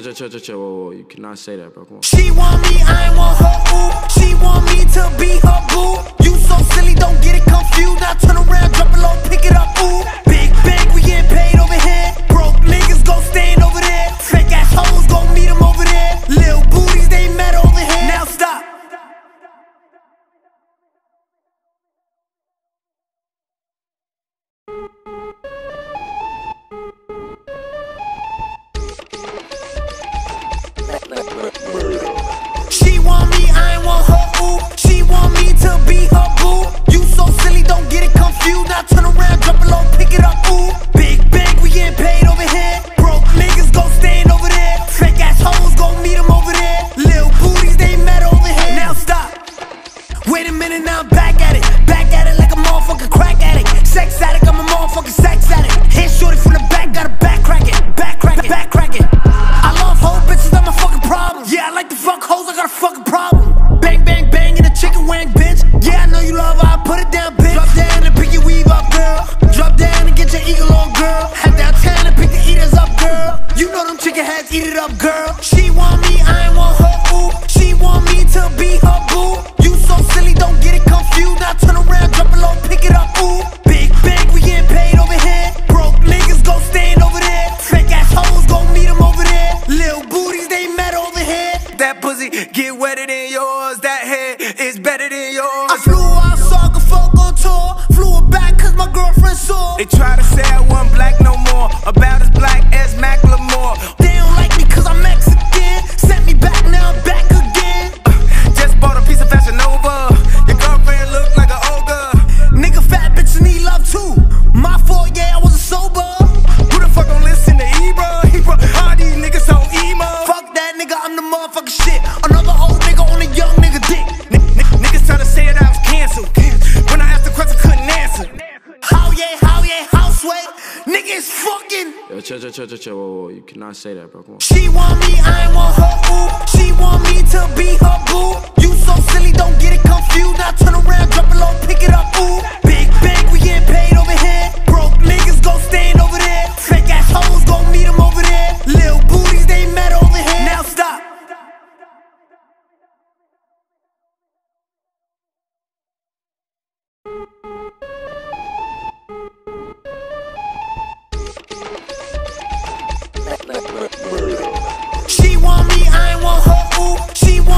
Yo, whoa, you cannot say that, bro. Come on. She want me, I ain't want her, ooh. She want me to be her boo. You so silly, don't get it confused. Now turn around, drop it low, pick it up, ooh. Big bang, we getting paid over here. Broke niggas go stand over there. Fake ass hoes go meet them over there. Lil booties, they met over here. Now stop. She want me, I ain't want her, ooh. She want me to be her boo. You so silly, don't get it confused. Now turn around, drop it low, pick it up, ooh. Big bang, we getting paid over here. Broke niggas go stand over there. Fake ass hoes go meet them over there. Lil booties, they met over here. Now stop. Wait a minute, now I'm back at it. Back at it like a motherfucking crack addict. Sex addict, I'm a motherfucking sex addict. Hit shorty from the back, gotta back crack it. Back crack it, back crack it. I love hoe bitches, I'm a fucking problem. Yeah, I like to fuck hoes, I got a fucking problem. Bang, bang, bang in a chicken wing, bitch. Yeah, I know you love her, I put it down, bitch. Drop down and pick your weave up, girl. Drop down and get your eagle on, girl. Head downtown and pick the eaters up, girl. You know them chicken heads, eat it up, girl. She want me, I ain't want her, ooh. She want me to be her boo. You so silly, don't get it confused. Now turn around, drop it low, pick it up, ooh. Big bang, we getting paid over here. Broke niggas go stand over there. Fake ass hoes go meet them over there. Lil booties, they met over here. That pussy get wetter than yours. That head is better than yours. I flew out, so I could fuck on tour. Flew it back cause my girlfriend saw. They try to say I wasn't black no more. About as black as Macklemore. They don't like me cause I'm Mexican. Sent me back, now I'm back again. Just bought a piece of Fashion Nova. Your girlfriend look like an ogre. Nigga fat bitches need love too. My fault, yeah, I wasn't sober. Who the fuck gon' listen to Ebro? All these niggas so emo. Fuck that nigga, I'm the motherfucking shit. Another old nigga on a young nigga dick. Niggas tryna say that I was canceled. When I asked the question, couldn't answer. How yeah, house way. Nigga is fucking. Yo, whoa, you cannot say that, bro. Come on. She want me, I ain't want her, ooh. She want me to be her boo. You so silly, don't get it confused. Now turn around, drop it low, pick it up, ooh. Big bang, we getting paid over here. Broke niggas go stand over there. Fake ass hoes go meet them over there. Lil booties, they met over here. Now stop. She want me, I ain't want her, ooh. She want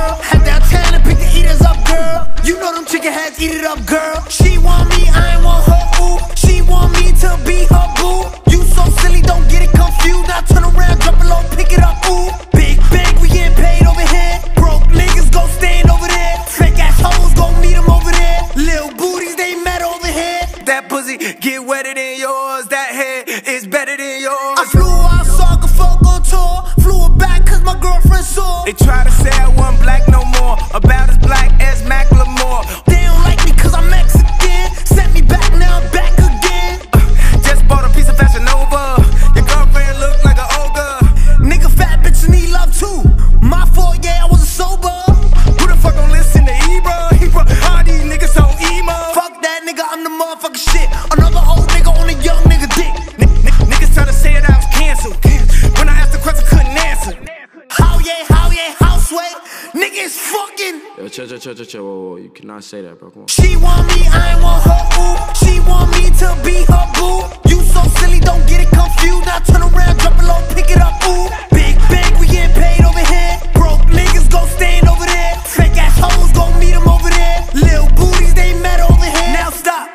girl. Head downtown and pick the eaters up, girl. You know them chicken heads eat it up, girl. She want me, I ain't want her, ooh. She want me to be her boo. You so silly, don't get it confused. Now turn around, drop it low, pick it up, ooh. Big bang, we getting paid over here. Broke niggas go stand over there. Fake ass hoes gon' meet them over there. Lil' booties, they mad over here. That pussy get wetter than yours. That head is better than yours. I flew out so I could fuck on tour. Flew it back cause my girlfriend saw. They try to say I wasn't black no more. About as black as Macklemore. They don't like me cause I'm Mexican. Sent me back, now I'm back again. Just bought a piece of Fashion Nova. Your girlfriend look like an ogre. Nigga fat bitch and need love too. My fault, yeah, I wasn't sober. Who the fuck gon' listen to Ebro? All these niggas so emo. Fuck that nigga, I'm the motherfucking shit. Another old nigga on a young nigga dick. Niggas tryna say that I was canceled. When I asked the question, couldn't answer. How yeah, houseway. Niggas fucking. Yo, chill, whoa, you cannot say that, bro, come on. She want me, I ain't want her, ooh. She want me to be her boo. You so silly, don't get it confused. Now turn around, drop it low, pick it up, ooh. Big bang, we getting paid over here. Broke niggas go stand over there. Fake ass hoes gon' meet them over there. Lil' booties, they mad over here. Now stop.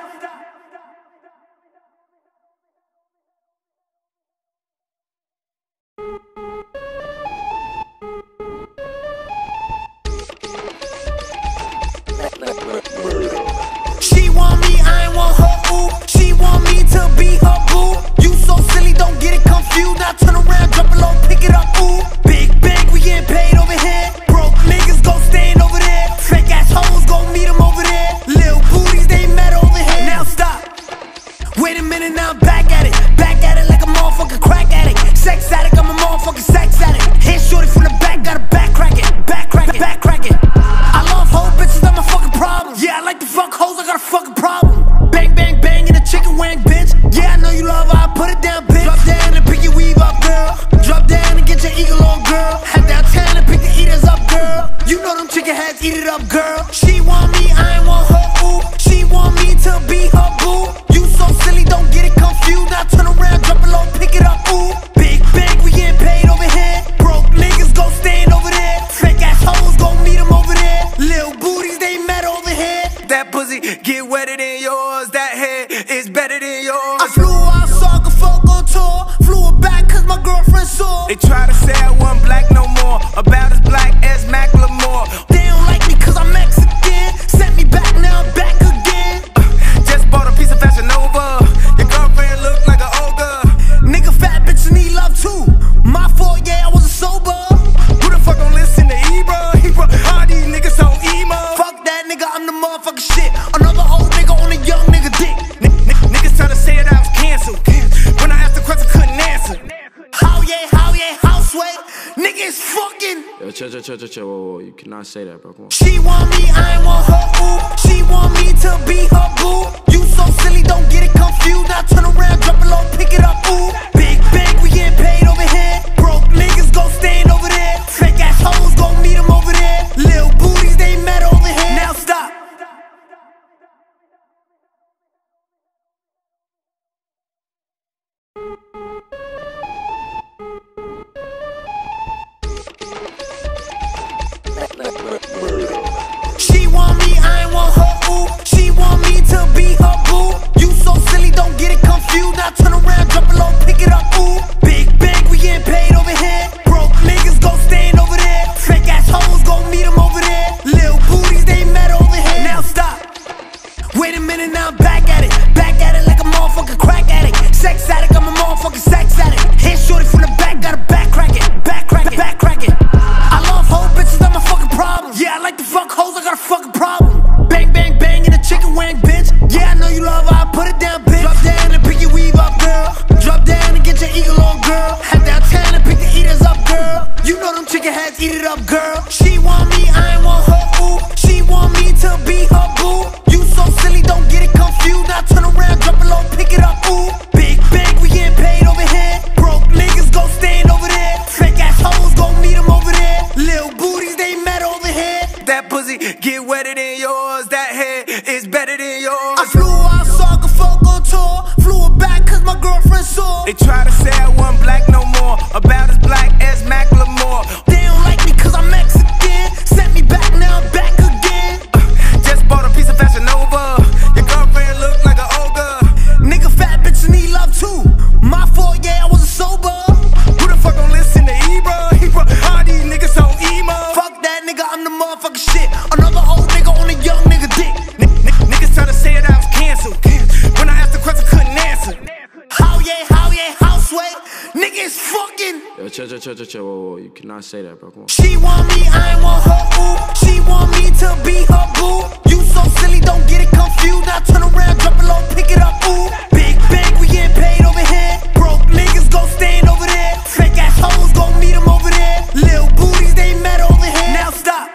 She want me, I ain't want her, ooh. She want me to be her boo. You so silly, don't get it confused. Now turn around, drop it low, pick it up, ooh. Big bang, we getting paid over here. Broke niggas go stand over there. Fake ass hoes gon' meet them over there. Lil' booties, they mad over here. Now stop. Wait a minute, now I'm back at it. Back at it like a motherfucking crack addict. Sex addict, I'm a motherfucking sex addict. Hit shorty from the back, got a back crack it. Back crack it, back crack it. I love hoe bitches, that's my fucking problem. Yeah, I like to fuck hoes, I got a fucking problem. Bang, bang, bang in a chicken wing, bitch. Yeah, I know you love her, I put it down, bitch. Drop down and pick your weave up, girl. Drop down and get your eagle on, girl. Head downtown and pick the eaters up, girl. You know them chicken heads eat it up, girl. She want me, I ain't want her, ooh. She want me to be her boo. You so silly, don't get it confused. Now turn around, drop it low, pick it up, ooh. Big bang, we getting paid over here. Broke niggas go stand over there. Fake ass hoes gon' meet them over there. Lil' booties, they mad over here. That pussy get wetter than yours. That head is better than yours. I flew out so I could fuck on tour. Flew it back cause my girlfriend saw. They try to say I wasn't black no more. About as black as Macklemore. They don't like me cause I'm Mexican. Sent me back, now I'm back again. Just bought a piece of Fashion Nova. Your girlfriend look like an ogre. Nigga fat bitch and need love too. My fault, yeah, I wasn't sober. Who the fuck gon' listen to Ebro? All these niggas so emo. Fuck that nigga, I'm the motherfucking shit. Another old nigga on a young nigga dick. Niggas tryna say that I was canceled. When I asked the question, couldn't answer. How yeah, houseway. Niggas fucking. Yo, chill, whoa, you cannot say that, bro, come on. She want me, I ain't want her, ooh. She want me to be her boo. You so silly, don't get it confused. Now turn around, drop it low, pick it up, ooh. Big bang, we getting paid over here. Broke niggas go stand over there. Fake ass hoes gon' meet them over there. Lil' booties, they mad over here. Now stop. She want me, I ain't want her, ooh. She want me to be her boo. You so silly, don't get it confused. Now turn around, drop it low, pick it up, ooh. Big bang, we getting paid over here. Broke niggas go stand over there. Fake ass hoes gon' meet them over there. Lil' booties, they mad over here. Now stop. Wait a minute, now I'm back at it. Back at it like a motherfucking crack addict. Sex addict, I'm a motherfucking sex addict. Hit shorty from the back, got a back crack it. Back crack it, back crack it. I love hoe bitches, that's my fucking problem. Yeah, I like to fuck hoes, I got a fucking problem. Bang, bang, bang in a chicken wing, bitch. Yeah, I know you love her, I put it down, bitch. Drop down and pick your weave up, girl. Drop down and get your eagle on, girl. Head downtown and pick the eaters up, girl. You know them chicken heads eat it up, girl. She want me, I ain't want her, ooh. She want me to be her boo. You so silly, don't get it confused. Now turn around, drop it low, pick it up, ooh. Big bang, we getting paid over here. Broke niggas go stand over there. Fake ass hoes gon' meet them over there. Lil' booties, they mad over here. That pussy get wetter than yours. That head is better than yours. I flew out so I could fuck on tour. Flew it back cause my girlfriend saw. They try to say I wasn't black no more. About as black as Macklemore. They don't like me cause I'm Mexican. Sent me back. shit. Another old nigga on a young nigga dick. Niggas tryna say that I was canceled. When I asked the question, couldn't answer. How yeah, houseway. Niggas fucking. Yo, chill, whoa, you cannot say that, bro, come on. She want me, I ain't want her, ooh. She want me to be her boo. You so silly, don't get it confused. Now turn around, drop it low, pick it up, ooh. Big bang, we getting paid over here. Broke niggas go stand over there. Fake ass hoes gon' meet them over there. Lil booties, they met over here. Now stop.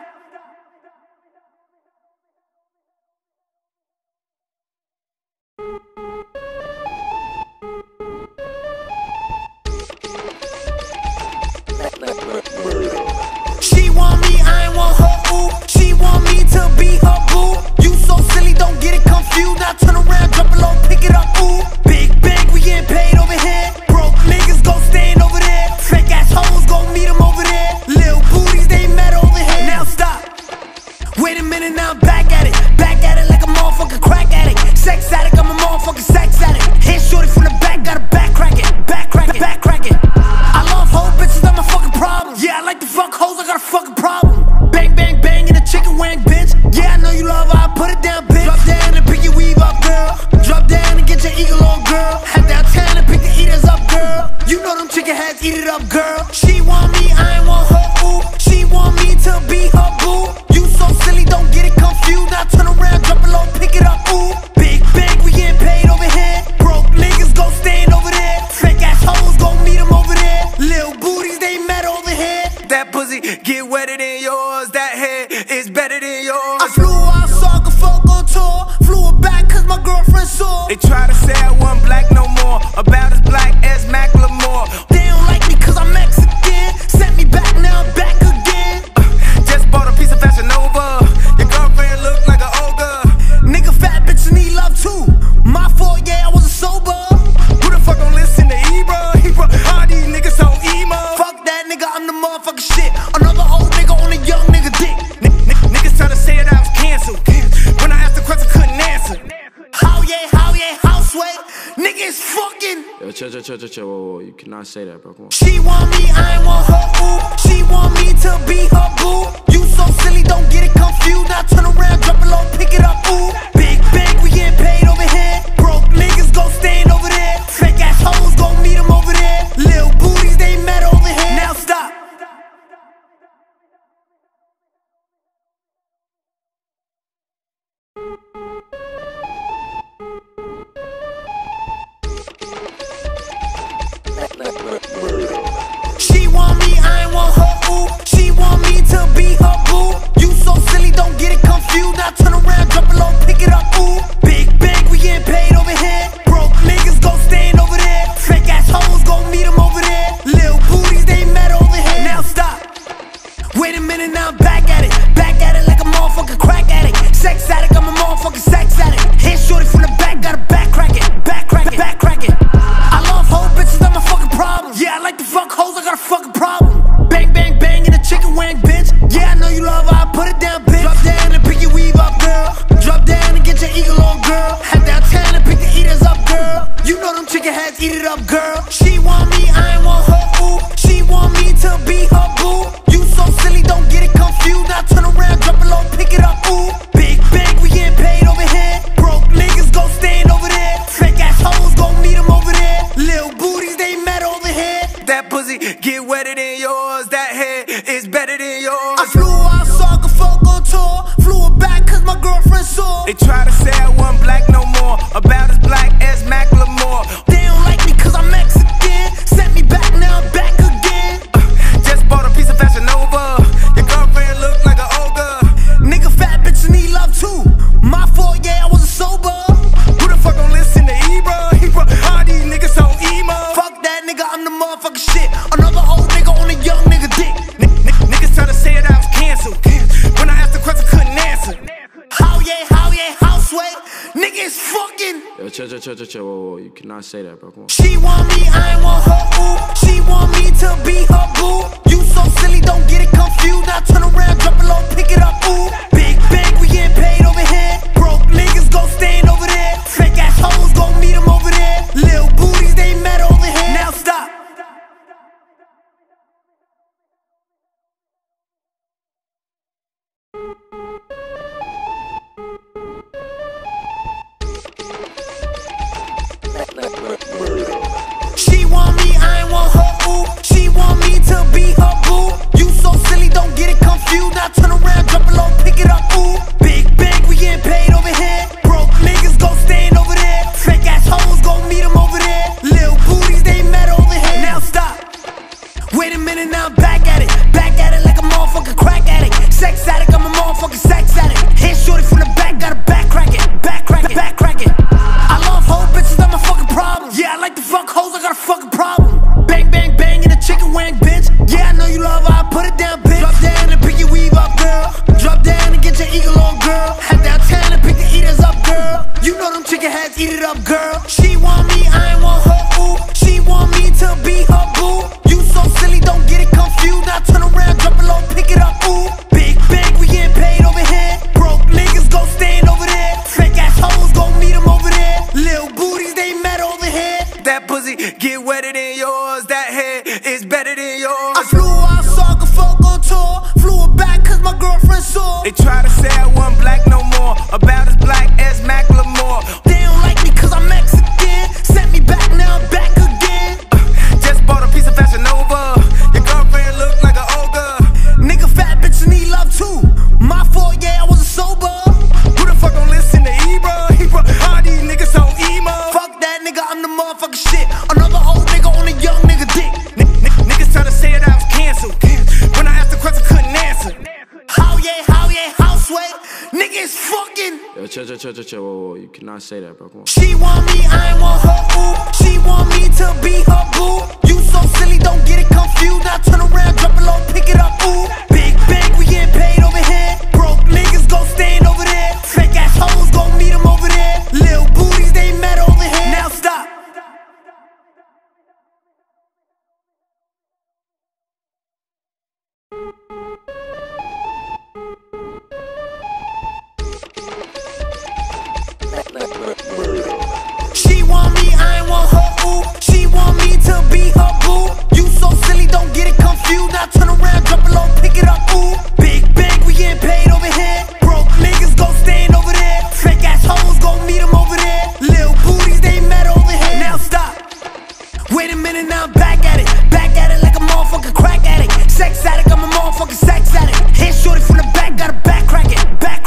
She want me, I ain't want her, ooh. She want me to be her boo. You so silly, don't get it confused. Now turn around, drop it low, pick it up, ooh. Big bang, we getting paid over here. Broke niggas go stand over there. Fake ass hoes gon' meet them over there. Lil booties, they met over here. Now stop. Wait a minute, now I'm back at it. Back at it like a motherfucking crack addict. Sex addict, I'm a motherfucking sex addict. Hit shorty from the back, got a back cracking. Back cracking, back cracking. I love hoe bitches, I'm a fucking problem. Yeah, I like to fuck hoes, I got a fucking problem. Bang, bang, bang in a chicken wing, bitch. Yeah, I know you love her, I put it down, bitch. Drop down and pick your weave up, girl. Drop down and get your eagle on, girl. Head downtown and pick the eaters up, girl. You know them chicken heads, eat it up, girl. She want me, I ain't want her, ooh. She want me to be her boo. You so silly, don't get it confused. Now turn around, drop it low, pick it up, ooh. Big bang, we getting paid over here. Broke niggas go stand over there. Fake ass hoes gon' meet them over there. Lil booties, they met over here. That pussy get wetter than yours. That head is better than yours. I flew out, so I could fuck on tour. Flew her back cause my girlfriend saw. They try to say I wasn't black no more. About as black as Macklemore. They don't like me cause I'm Mexican. Sent me back, now I'm back again. Just bought a piece of Fashion Nova. Your girlfriend look like an ogre. Nigga fat bitch need love too. My fault, yeah, I wasn't sober. Who the fuck gon' listen to Ebro? All these niggas so emo. Fuck that nigga, I'm the motherfucking shit. Another old nigga on a young nigga dick. Niggas tryna say that I was canceled. When I asked the question, couldn't answer. How yeah, houseway. Niggas fucking. Yo, chill, whoa, you cannot say that, bro, come on. She want me, I ain't want her, ooh. She want me to be her boo. You so silly, don't get it confused. Now turn around, drop it low, pick it up, ooh. Big bang, we getting paid over here. Broke niggas go stand over there. Fake ass hoes gon' meet them over there. Lil booties, they met over here. Now stop. She want me, I ain't want her, ooh. She want me to be her boo. You so silly, don't get it confused. Now turn around, drop it low, pick it up, ooh. Big bang, we getting paid over here. Broke niggas go stand over there. Fake ass hoes gon' meet them over there. Lil booties, they met over here. Now stop. Wait a minute, now I'm back at it. Back at it like a motherfucking crack addict. Sex addict, I'm a motherfucking sex addict. Hit shorty from the back, got a back cracking. Back cracking, back cracking. I love hoe bitches, I'm a fucking problem. Yeah, I like to fuck hoes, I got a fucking problem. Bang, bang, bang in a chicken wing, bitch. Yeah, I know you love her, I put it down, bitch. Drop down and pick your weave up, girl. Drop down and get your eagle on, girl. Head downtown and pick the eaters up, girl. You know them chicken heads, eat it up, girl. She want me, I ain't want her, ooh. She want me to be her boo. You so silly, don't get it confused. Now turn around, drop it low, pick it up, ooh. Big bang, we getting paid over here. Broke niggas go stand over there. Fake ass hoes gon' meet them over there. Lil booties, they met over here. That pussy get wetter than yours. That head is better than yours. I flew out, so I could fuck on tour. Flew her back cause my girlfriend saw. They try to say I wasn't black no more. About as black as Macklemore. They don't like me cause I'm Mexican. Sent me back, now I'm back again. Just bought a piece of Fashion Nova. Your girlfriend look like an ogre. Nigga fat bitch need love too. My fault, yeah, I wasn't sober. Who the fuck gon' listen to Ebro? All these niggas so emo. Fuck that nigga, I'm the motherfucking shit. Another old nigga on a young nigga dick. Niggas tryna say that I was canceled. When I asked the question, couldn't answer. How yeah, houseway. Niggas fucking. Yo, chill, whoa, you cannot say that, bro, come on. She want me, I ain't want her, ooh. She want me to be her boo. You so silly, don't get it confused. Now turn around, drop it low, pick it up, ooh. Big bang, we getting paid over here. Broke niggas go stand over there. Fake ass hoes gon' meet them over there. Lil booties, they met over here. Now stop. They try to say I wasn't black no more, about as black as Macklemore. They don't like me cause I'm Mexican. Sent me back, now I'm back again. Just bought a piece of Fashion Nova. Your girlfriend look like an ogre. Nigga fat bitch and need love too. My fault, yeah, I wasn't sober. Who the fuck gon' listen to Ebro? All these niggas so emo. Fuck that nigga, I'm the motherfucking shit. Another old nigga on a young nigga dick. Niggas try to say that I was canceled. When I asked the question, couldn't answer. How yeah, houseway. Niggas fucking. Yo, chill, whoa, you cannot say that, bro, come on. She want me, I ain't want her, ooh. She want me to be her boo. You so silly, don't get it confused. Now turn around, drop it low, pick it up, ooh. Big bang, we getting paid over here. Broke niggas go stand over there. Fake ass hoes gon' meet them over there. Lil booties, they met over here. Now stop. She want me, I ain't want her, ooh. She want me to be her boo. You so silly, don't get it confused. Now turn around, drop it low, pick it up, ooh. Big bang, we getting paid over here. Broke niggas go stand over there. Fake ass hoes gon' meet them over there. Lil booties, they met over here. Now stop. Wait a minute, now I'm back at it. Back at it like a motherfucking crack addict. Sex addict, I'm a motherfucking sex addict. Hit shorty from the back, gotta back crack it.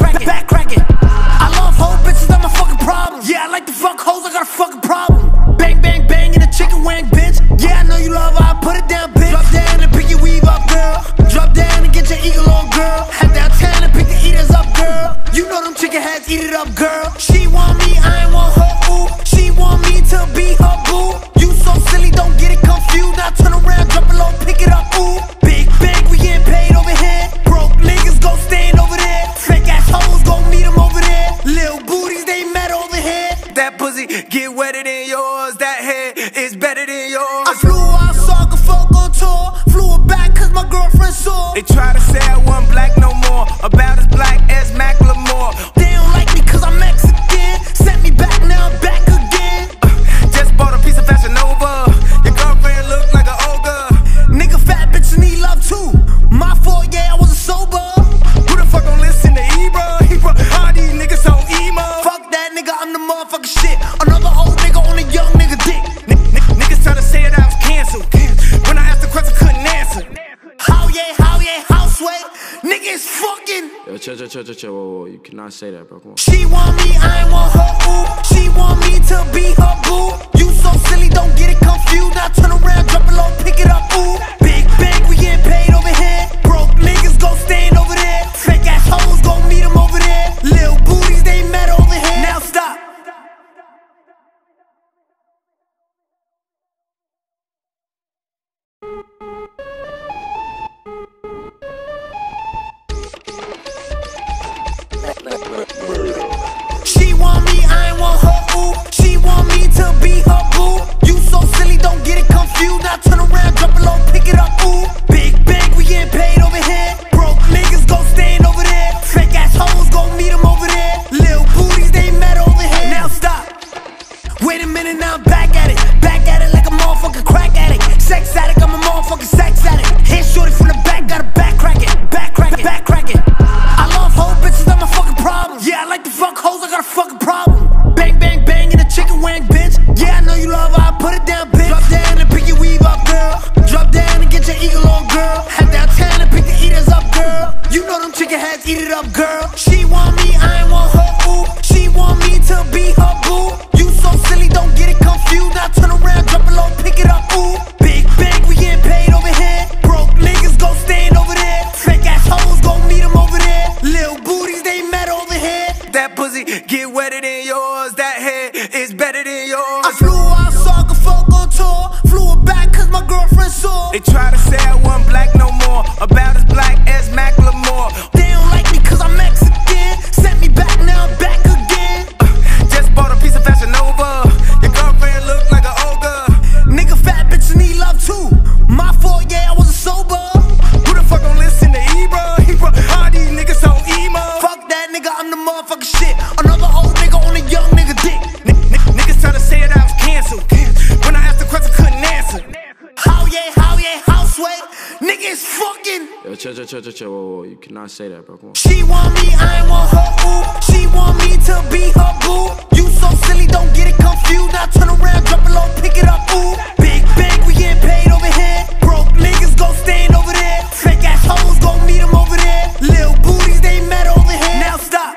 I love hoe bitches, that's my fucking problem. Yeah, I like to fuck hoes, I got a fucking problem. Bang, bang, bang in a chicken wing, bitch. Yeah, I know you love her, I put it down, bitch. Drop down and pick your weave up, girl. Drop down and get your eagle on, girl. Head downtown and pick the eaters up, girl. You know them chicken heads, eat it up, girl. She want me, I ain't want her, ooh. She want me to be her boo. You so silly, don't get it confused. Now turn around, drop it low, pick it up, ooh. Big bang, we getting paid over here. Broke niggas go stand over there. Fake ass hoes gon' meet them over there. Lil booties, they met over here. That pussy get wetter than yours. That head is better than yours. I flew out so I could fuck on tour. Flew it back cause my girlfriend saw. They try to say I wasn't black no more, about as black as Macklemore. They don't like me cause I'm Mexican. Sent me back, now I'm back again. Just bought a piece of Fashion Nova. Your girlfriend look like an ogre. Nigga fat bitch and need love too. My fault, yeah, I wasn't sober. Who the fuck gon' listen to Ebro? All these niggas so emo. Fuck that nigga, I'm the motherfucking shit. Another old nigga on a young nigga dick. Niggas try to say that I was canceled. When I asked the question, couldn't answer. How yeah, houseway. Niggas fucking. Yo, chill, whoa, you cannot say that, bro, come on. She want me, I ain't want her, ooh. She want me to be her boo. You so silly, don't get it confused. Now turn around, drop it low, pick it up, ooh. Big bang, we getting paid over here. Broke niggas go stand over there. Fake ass hoes gon' meet them over there. Lil booties, they met over here. Now stop. She want me, I ain't want her, ooh. She want me to be her boo. You so silly, don't get it confused. Now turn around, drop it low, pick it up, ooh. Big bang, we getting paid over here. Broke niggas go stand over there. Fake ass hoes gon' meet them over there. Lil booties, they met over here. Now stop. Wait a minute, now I'm back at it. Back at it like a motherfucking crack addict. Sex addict, I'm a motherfucking sex addict. Hit shorty from the back, gotta back crack it. I love hoe bitches, that's my fucking problem. Yeah, I like to fuck hoes, I got a fucking problem. Bang, bang, bang in a chicken wing, bitch. Yeah, I know you love her, I put it down, bitch. Drop down and pick your weave up, girl. Drop down and get your eagle on, girl. Head downtown and pick the eaters up, girl. You know them chicken heads, eat it up, girl. She want me, I ain't want her, ooh. She want me to be her boo. You so silly, don't get it confused. Now turn around, drop it low, pick it up, ooh. Big bang, we getting paid over here. Broke niggas go stand over there. Fake ass hoes gon' meet them over there. Lil booties, they met over here. That pussy get wetter than yours. That head is better than yours. I flew out so I could fuck on tour. Flew it back cause my girlfriend saw. They try to say I wasn't black no more, about as black as Macklemore. They don't like me cause I'm Mexican. Sent me back, now I'm back again. Just bought a piece of Fashion Nova. Your girlfriend look like an ogre. Nigga fat bitch and need love too. My fault, yeah, I wasn't sober. Who the fuck gon' listen to Ebro? All these niggas so emo. Fuck that nigga, I'm the motherfucking shit. Another old nigga on a young nigga dick. Niggas try to say that I was canceled. When I asked the question, couldn't answer. How yeah, houseway. Niggas fucking. Yo, chill, whoa, you cannot say that, bro, come on. She want me, I ain't want her, ooh. She want me to be her boo. You so silly, don't get it confused. Now turn around, drop it low, pick it up, ooh. Big bank, we getting paid over here. Broke niggas go stand over there. Fake ass hoes go meet them over there. Lil booties, they met over here. Now stop.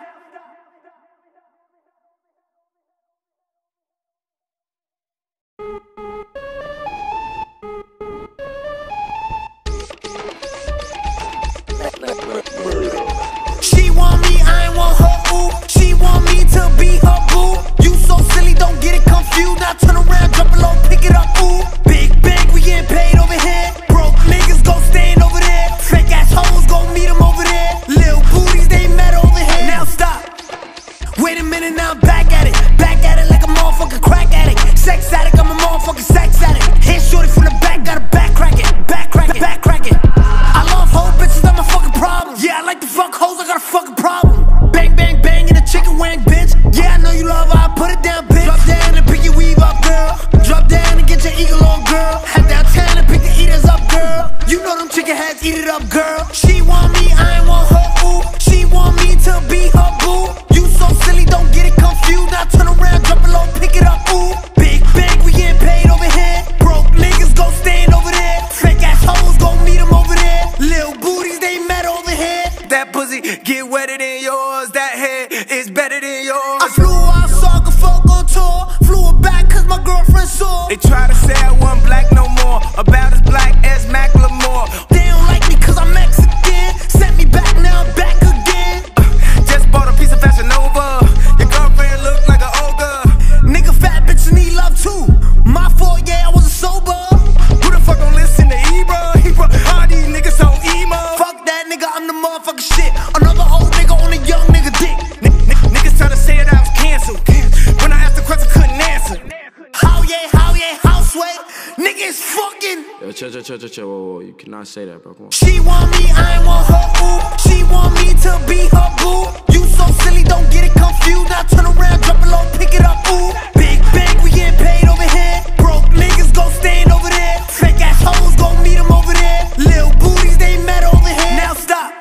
She want me, I ain't want her, ooh. She want me to be her boo. You so silly, don't get it confused. Now turn around, drop it low, pick it up, ooh. Big bank, we getting paid over here. Broke niggas go stand over there. Fake ass hoes go meet them over there. Lil booties, they met over here. Now stop. Wait a minute, now I'm back at it. Back at it like a motherfucking crack addict. Sex addict, I'm a motherfucking sex addict. Hit shorty from the back, gotta back crack it. Back crack it, back crack it. I love hoe bitches, that's my fucking problem. Yeah, I like to fuck hoes, I got a fucking problem. Bang, bang, bang in a chicken wing, bitch. Yeah, I know you love her, I put it down, bitch. Drop down and pick your weave up, girl. Drop down and get your eagle on, girl. Head downtown and pick the eaters up, girl. You know them chicken heads, eat it up, girl. She want me, I ain't want her, ooh. She want me to be her boo. You so silly, don't get it confused. Now turn around, drop it low, pick it up, ooh. Big bank, we getting paid over here. Broke niggas go stand over there. Fake ass hoes go meet them over there. Lil booties, they met over here. That pussy get wetter than yours. That head is better than yours. I flew out, so I could fuck on tour. Flew it back cause my girlfriend saw. They try to say I wasn't black no more. About as black as Macklemore. They don't like me cause I'm Mexican. Sent me back, now I'm back again. Just bought a piece of Fashion Nova. Your girlfriend look like an ogre. Nigga fat bitch need love too. My fault, yeah, I wasn't sober. Who the fuck gon' listen to Ebro? All these niggas so emo. Fuck that nigga, I'm the motherfucking shit. Another old nigga on a young nigga dick. Niggas tryna say that I was canceled. When I asked the question, couldn't answer. How yeah, house way. Nigga is fucking. Yo, chill, whoa, you cannot say that, bro, come on. She want me, I ain't want her, ooh. She want me to be her boo. You so silly, don't get it confused. Now turn around, drop it low, pick it up, ooh. Big bank, we getting paid over here. Broke niggas go stand over there. Fake ass hoes go meet them over there. Lil booties, they met over here. Now stop.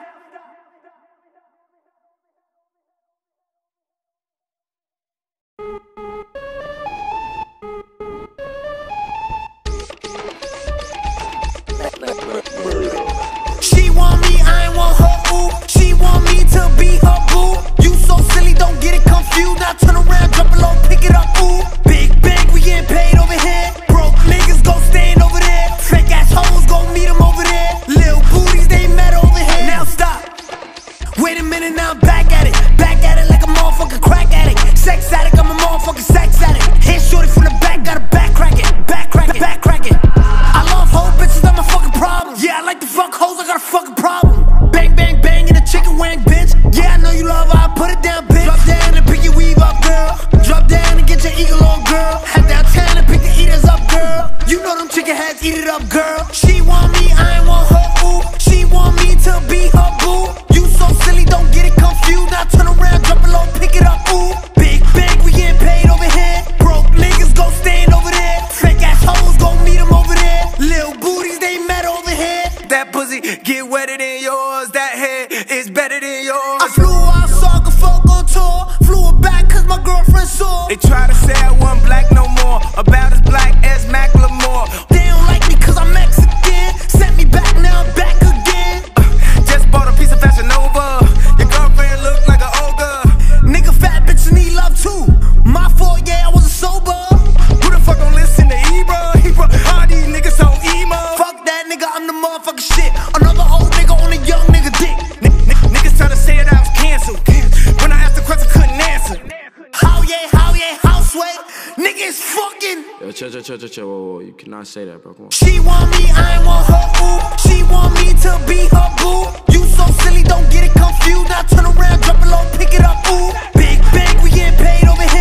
She want me, I ain't want her, ooh. She want me to be her boo. You so silly, don't get it confused. Now turn around, drop it low, pick it up, ooh. Big bank, we getting paid over here. Broke niggas go stand over there. Fake ass hoes go meet them over there. Lil booties, they met over here. Now stop. Wait a minute, now I'm back at it. Back at it like a motherfucking crack addict. Sex addict, I'm a motherfucking sex addict. Hit shorty from the back, gotta back crack it. Back crack it, back crack it. I love hoe bitches, that's my fucking problem. Yeah, I like to fuck hoes, I got a fucking problem. Bang, bang, bang in a chicken wing, bitch. Yeah, I know you love her, I put it down, bitch. Drop down and pick your weave up, girl. Drop down and get your eagle on, girl. Head downtown and pick the eaters up, girl. You know them chicken heads, eat it up, girl. She want me, I ain't want her, ooh. She want me to be her boo. You so silly, don't get it confused. Now turn around, drop it low, pick it up, ooh. Big bank, we getting paid over here. Broke niggas go stand over there. Fake ass hoes go meet them over there. Lil booties, they met over here. That pussy get wetter than yours. That head is better than yours. I flew out, so I could fuck on tour. Flew it back cause my girlfriend saw. They try to say I wasn't black no more. About as black as Macklemore. They don't like me cause I'm Mexican. Sent me back, now I'm back again. Just bought a piece of Fashion Nova. Your girlfriend look like an ogre. Nigga fat bitch need love too. My fault, yeah, I wasn't sober. Who the fuck gon' listen to Ebro? All these niggas so emo. Fuck that nigga, I'm the motherfucking shit. Another old nigga on a young nigga dick. Niggas tryna say that I was canceled. When I asked the question, couldn't answer. How yeah, house way. Nigga is fucking. Yo, chill, whoa, you cannot say that, bro, come on. She want me, I ain't want her, ooh. She want me to be her boo. You so silly, don't get it confused. Now turn around, drop it low, pick it up, ooh. Big bank, we getting paid over here.